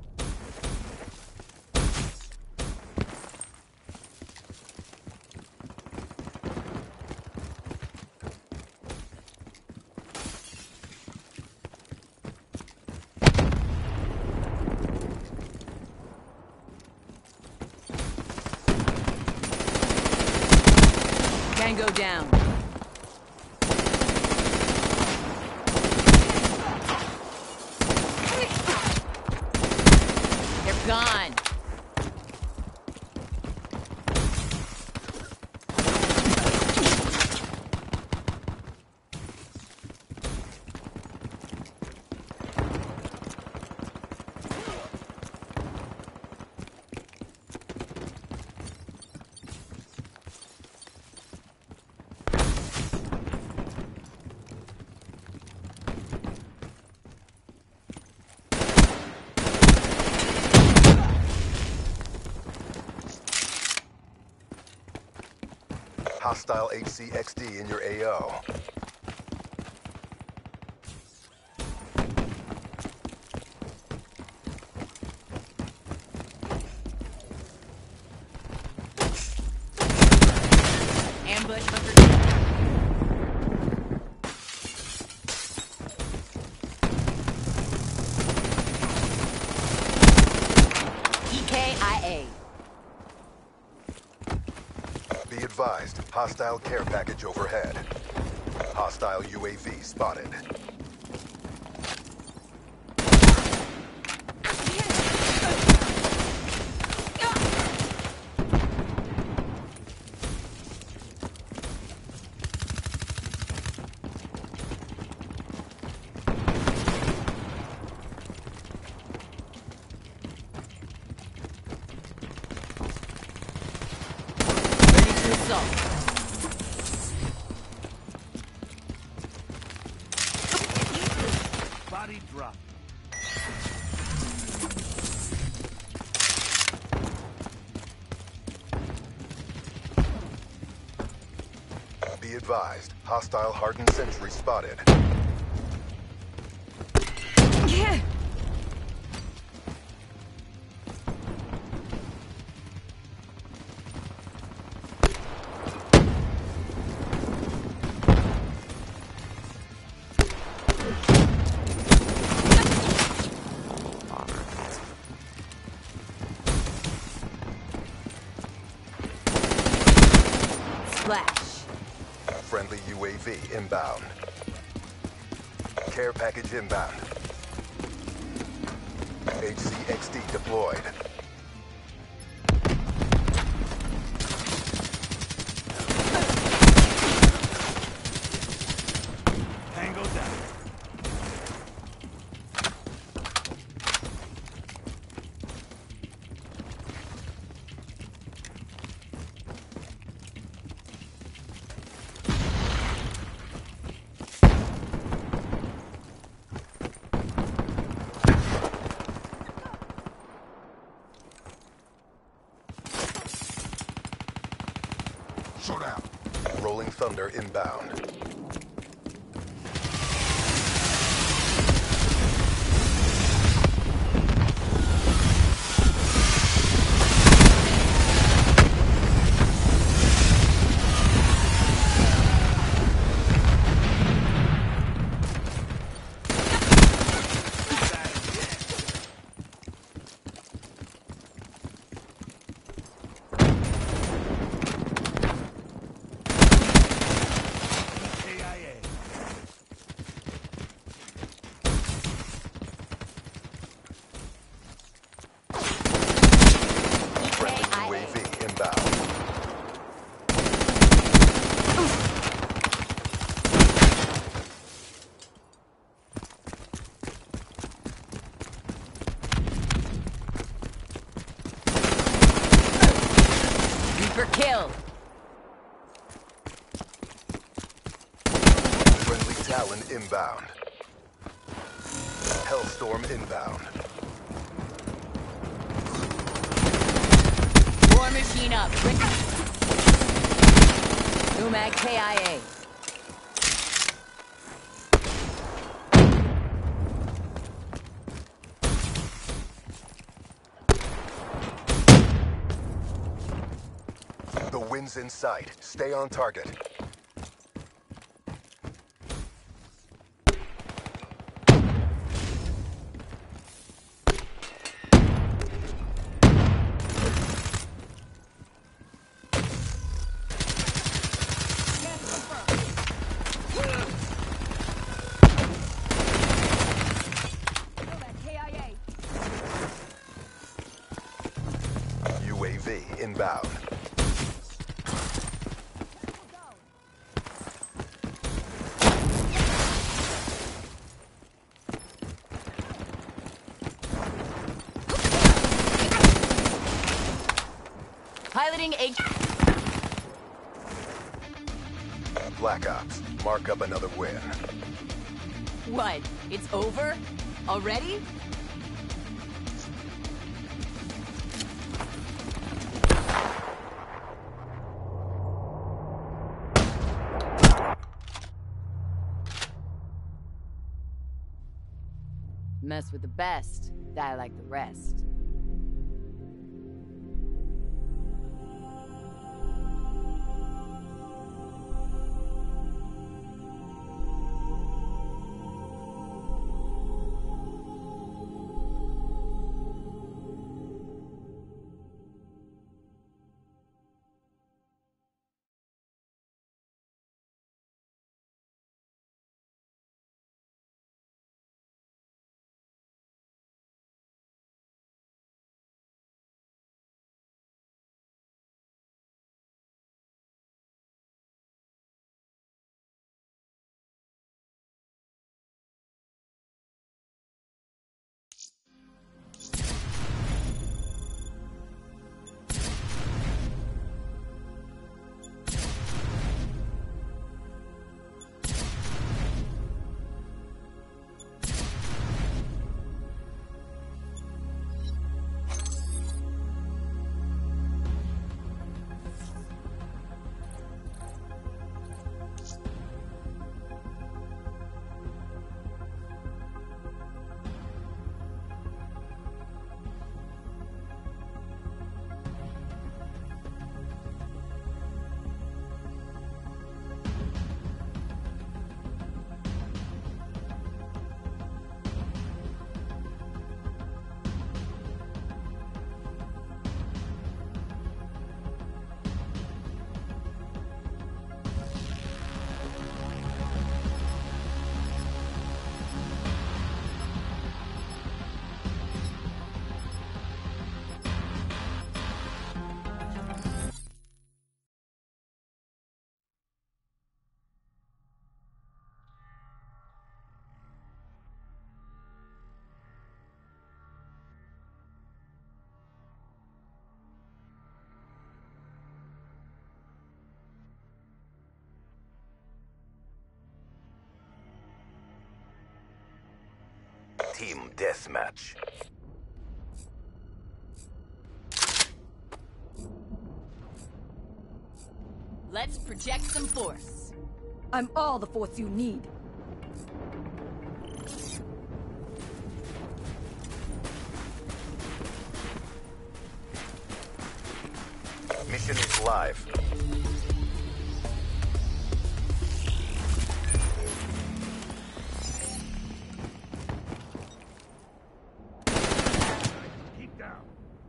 Tango down. They're gone. Hostile HCXD in your AO. Ambush bunker. EKIA. Be advised, hostile care package overhead. Hostile UAV spotted. Ready to assault. Body drop. Be advised, hostile hardened sentry spotted. inbound. Care package inbound. HCXD deployed. Tango down. Showdown. Rolling Thunder inbound. Friendly UAV inbound. Reaper kill. Friendly Talon inbound. Hellstorm inbound. War machine up. UMAG KIA. The wind's in sight. Stay on target. UAV inbound. Piloting H. Black Ops. Mark up another win. What? It's over? Already? Mess with the best, die like the rest. Team deathmatch. Let's project some force. I'm all the force you need. Mission is live. Keep down.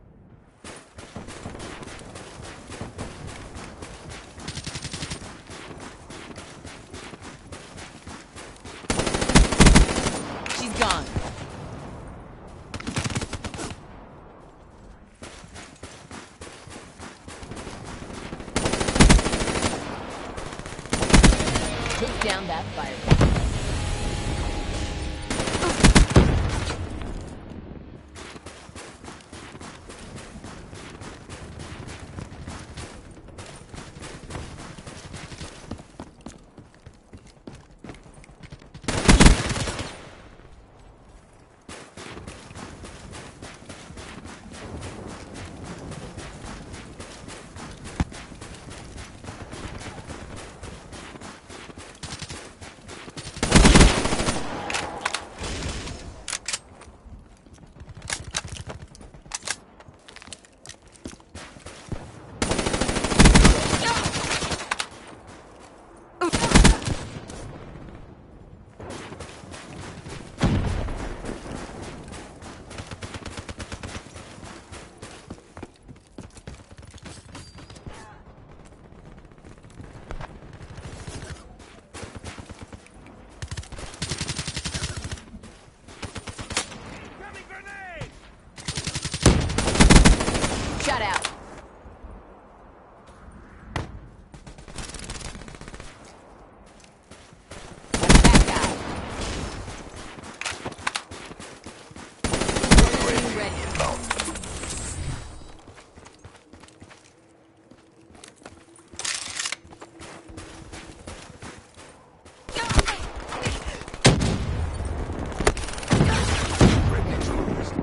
She's gone. Took down that fire. Shut out. That guy. UAV Ready. inbound. Threat neutralized.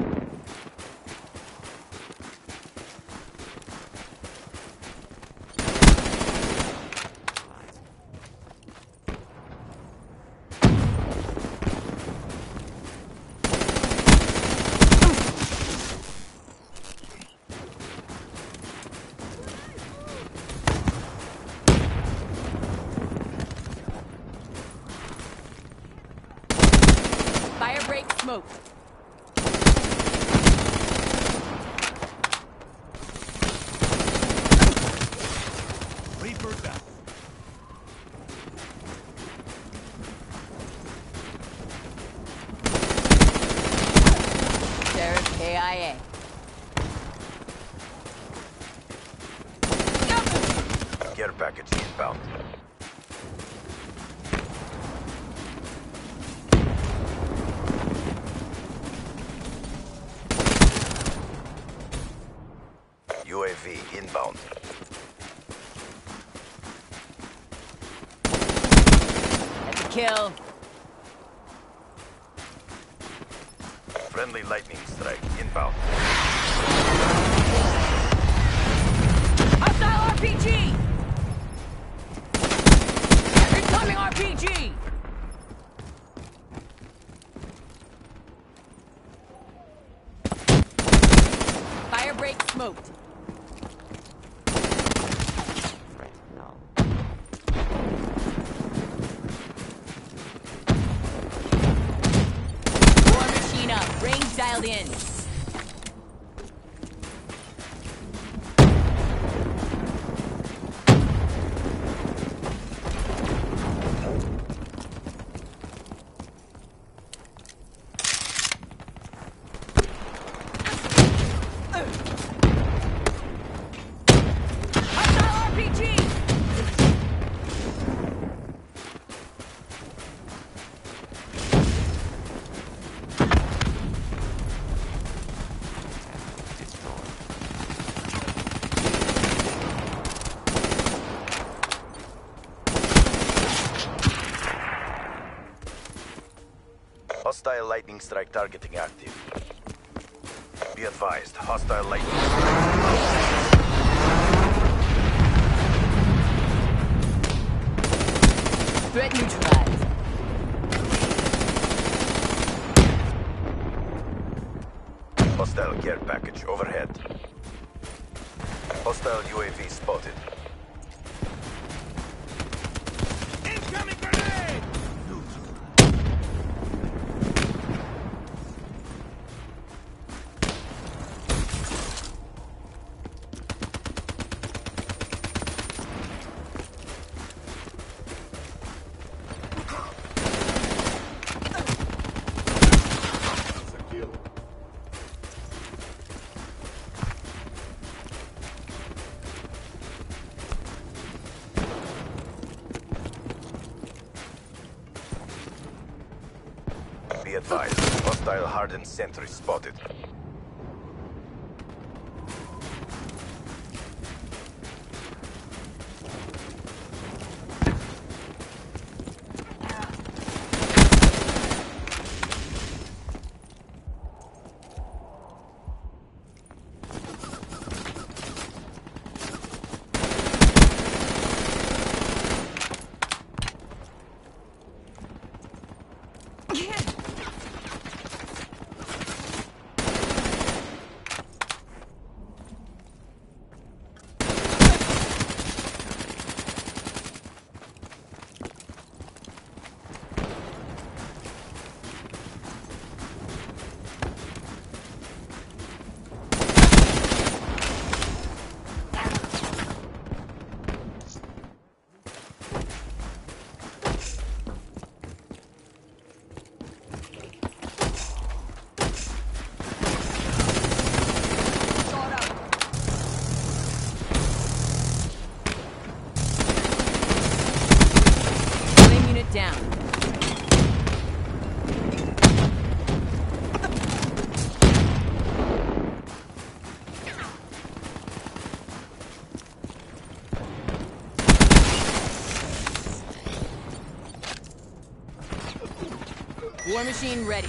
Fire break smoked. Reaper down. There's KIA. Care package inbound. UAV inbound. That's a kill. Friendly lightning strike inbound. Hostile RPG! Incoming RPG! Fire break smoked. Threat null. War machine up. Range dialed in. Hostile RPG! Hostile lightning strike targeting active. Be advised, hostile lightning strike. Threat neutralized. Hostile care package overhead. Hostile UAV spotted. Incoming grenade! Be advised, hostile hardened sentry spotted. Flame unit down. War machine ready.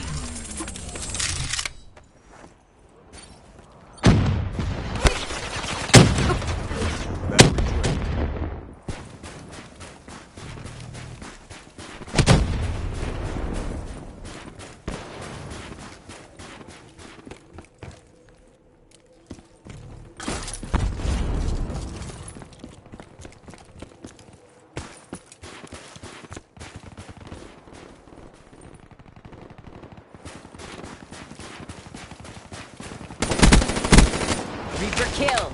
Reaper kill.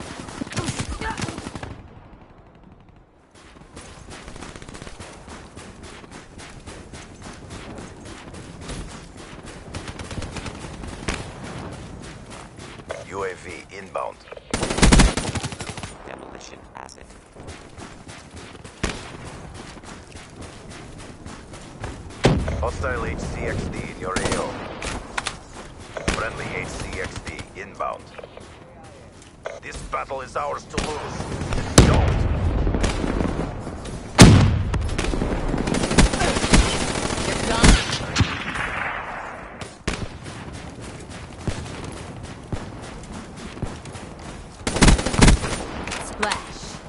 UAV inbound. Demolition asset. Hostile HCXD in your AO. Friendly HCXD inbound. This battle is ours to lose. Don't! You're done. Splash.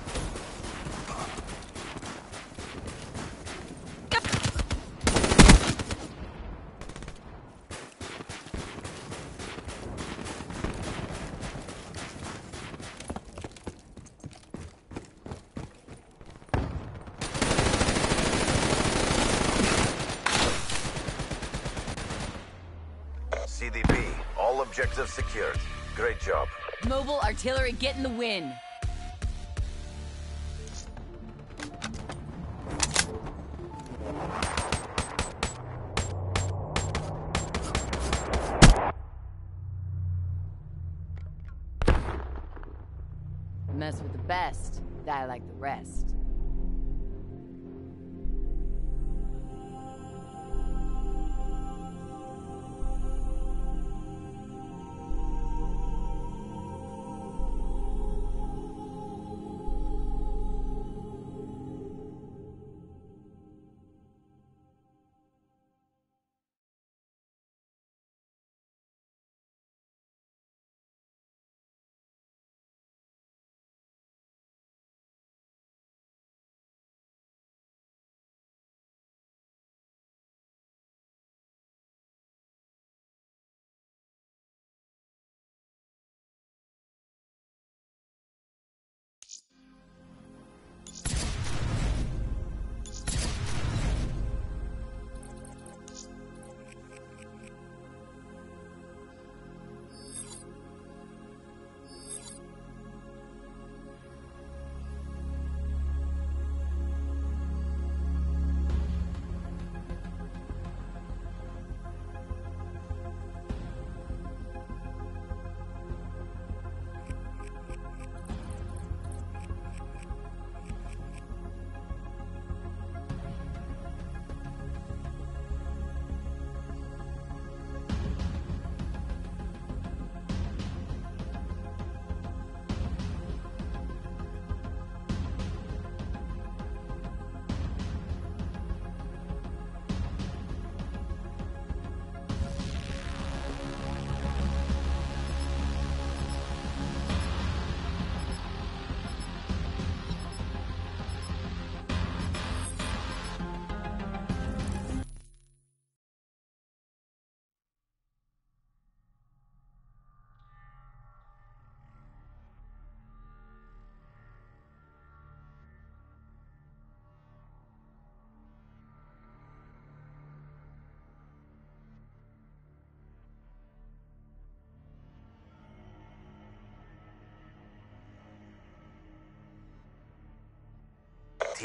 CDP, all objectives secured. Great job. Mobile artillery getting the win. Mess with the best, die like the rest.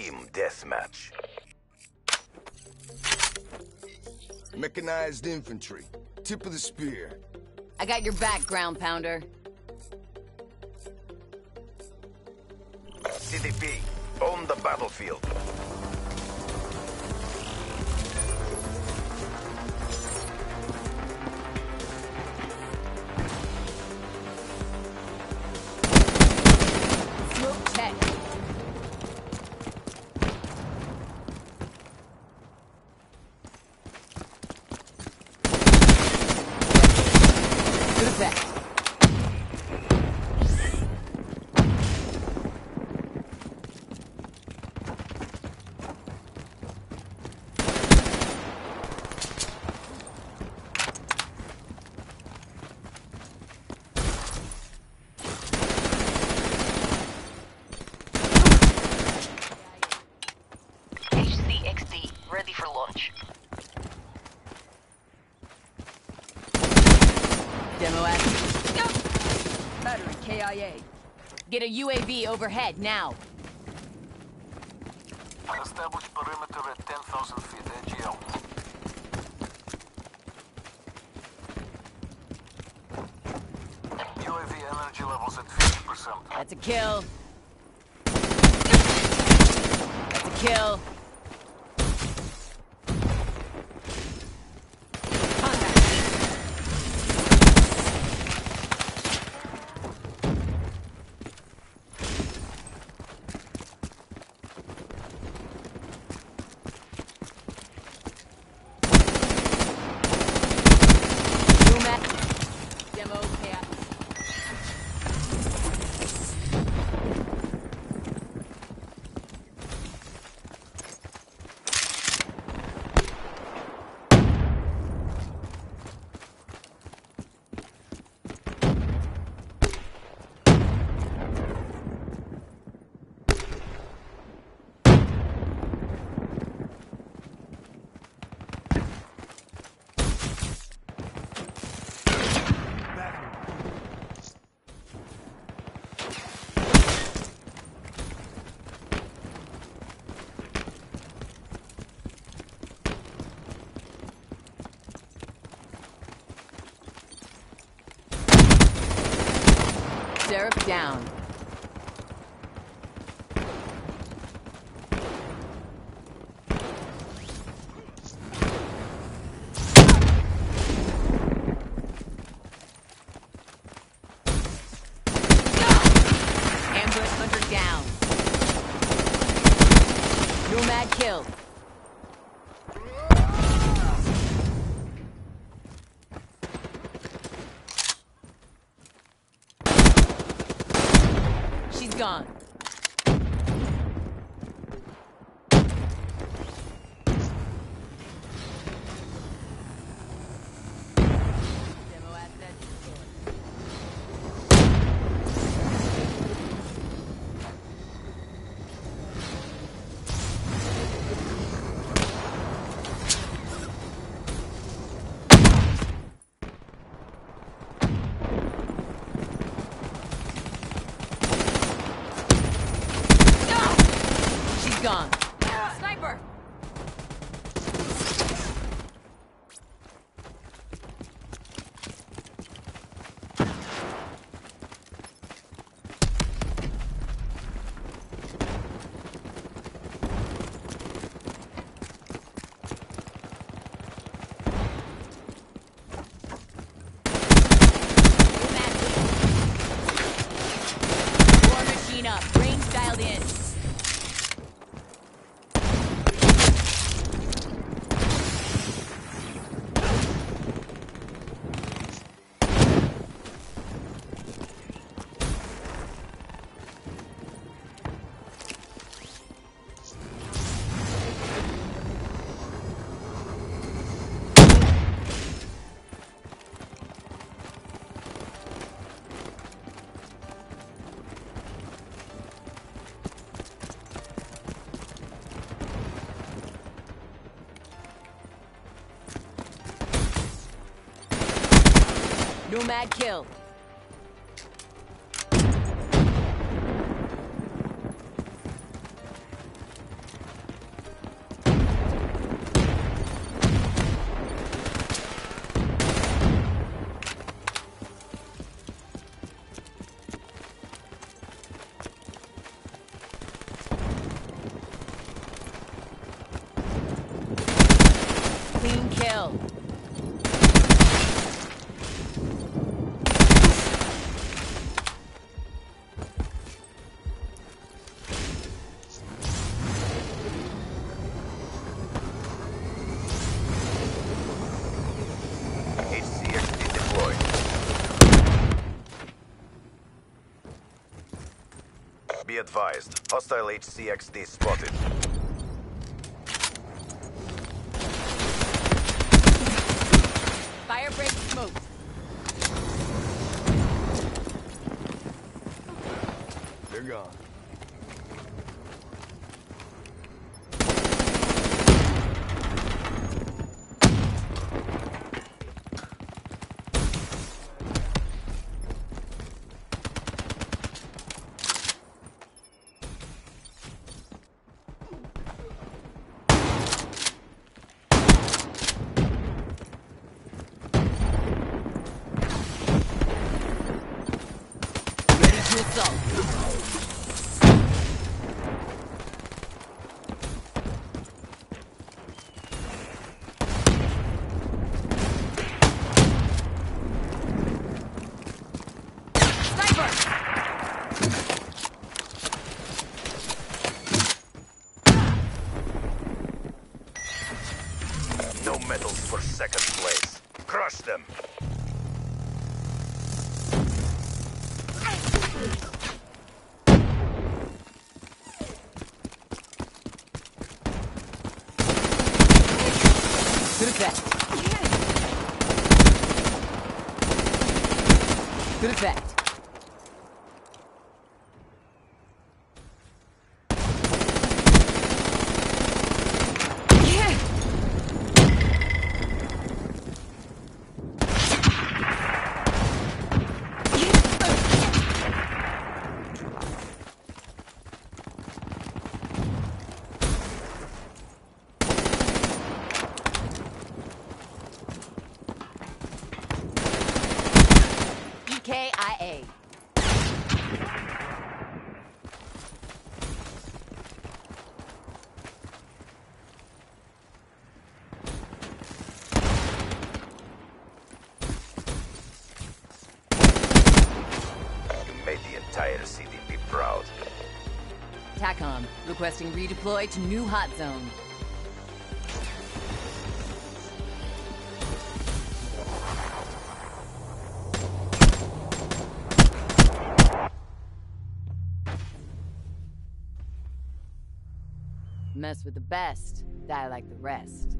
Team deathmatch. Mechanized infantry. Tip of the spear. I got your back, ground pounder. CDP, own the battlefield. Smoke check. Good effect. HCXD, ready for launch. Demo active. Battery KIA. Get a UAV overhead now. Establish perimeter at 10,000 feet, AGL. UAV energy levels at 50%. That's a kill. That's a kill. Demo chaos. Seraph down. Ambush hunter down. Nomad killed. She's gone. Demo asset destroyed. She's gone. Sniper! War machine up. Range dialed in. Nomad kill. kill. HCXD deployed. Be advised, hostile HCXD spotted. Fire break smoke. They're gone. Ready to assault. Sniper! No medals for second place. Crush them. Good effect. Good effect. EKIA. You made the entire CDP proud. TACOM, requesting redeploy to new hot zone. Mess with the best, die like the rest.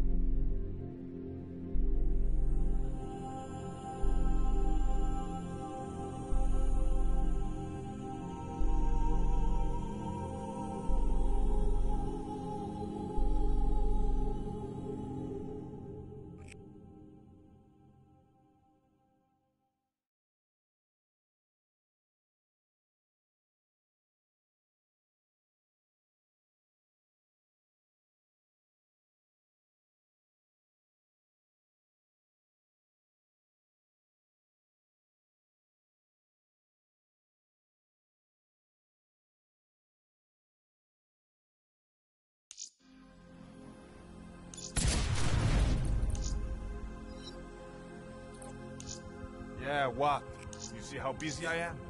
Yeah, what? You see how busy I am?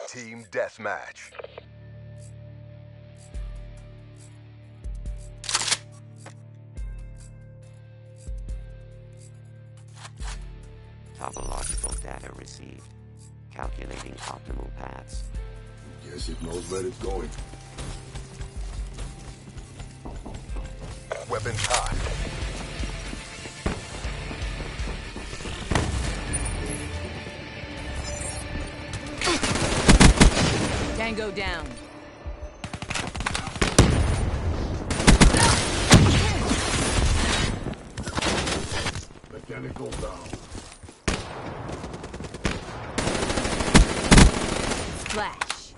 Team Deathmatch. Topological data received. Calculating optimal paths. Guess it knows where it's going. Weapons hot. Tango down. Mechanical down. Splash.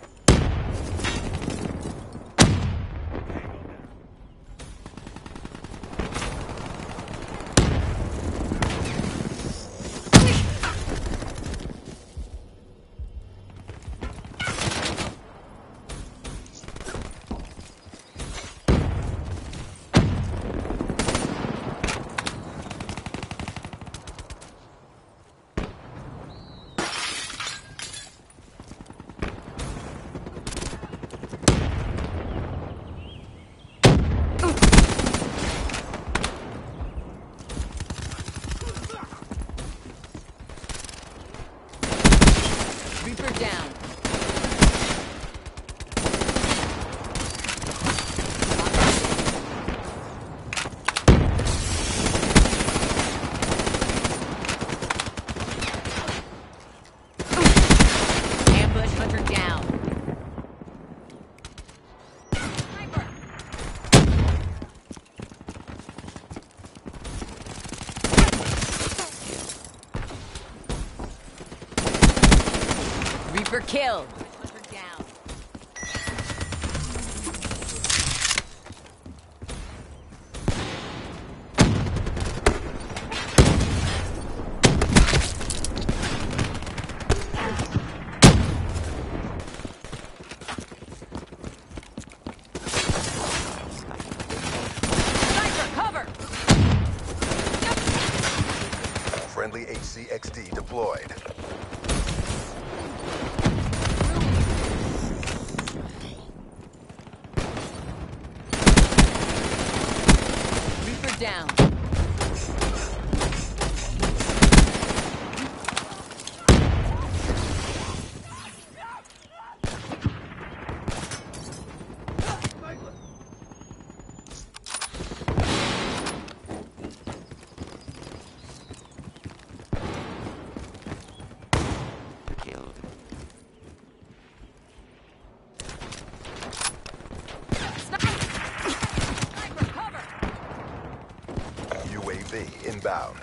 Reaper down. Ambush hunter down. Sniper. Reaper kill. Hunter down. Sniper, cover! Friendly HCXD deployed. Reaper down. Killed. Sniper, cover! UAV inbound.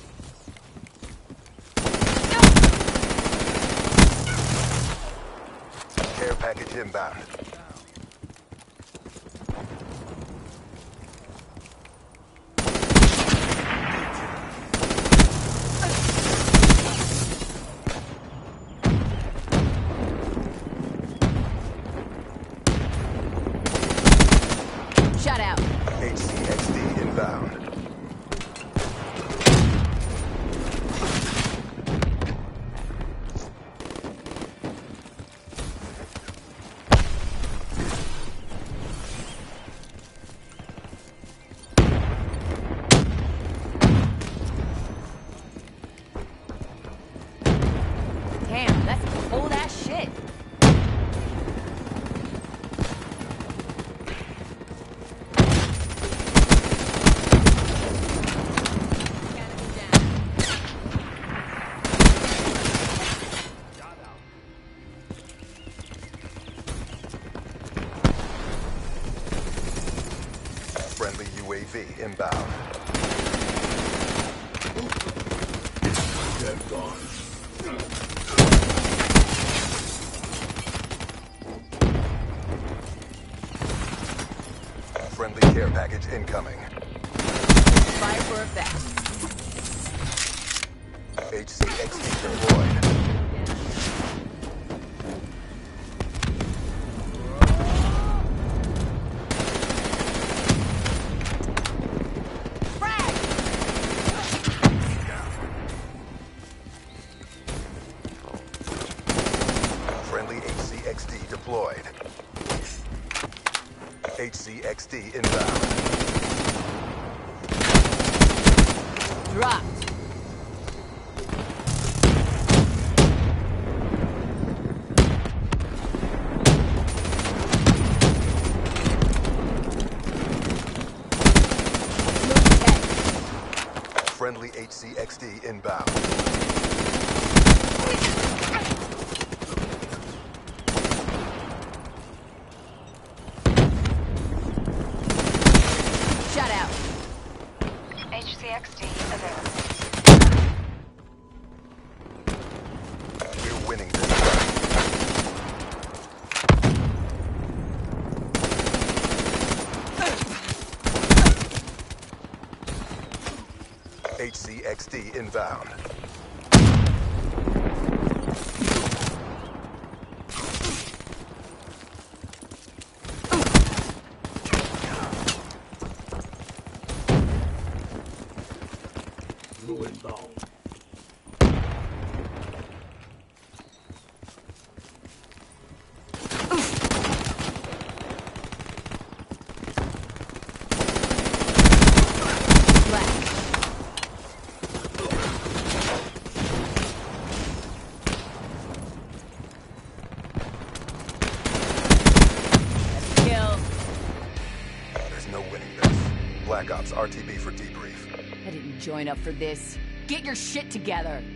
Care package inbound. Shut out. HCXD inbound. Damn, that's cold ass shit. Friendly UAV inbound. Dead gone. Friendly care package incoming. Fire for effect. HCXD deployed. Friendly HCXD HCXD inbound. Dropped. Friendly HCXD inbound. Shut out. HCXD available. We're winning this fight. HCXD inbound. There's no winning this. Black Ops RTB for debrief. I didn't join up for this. Get your shit together.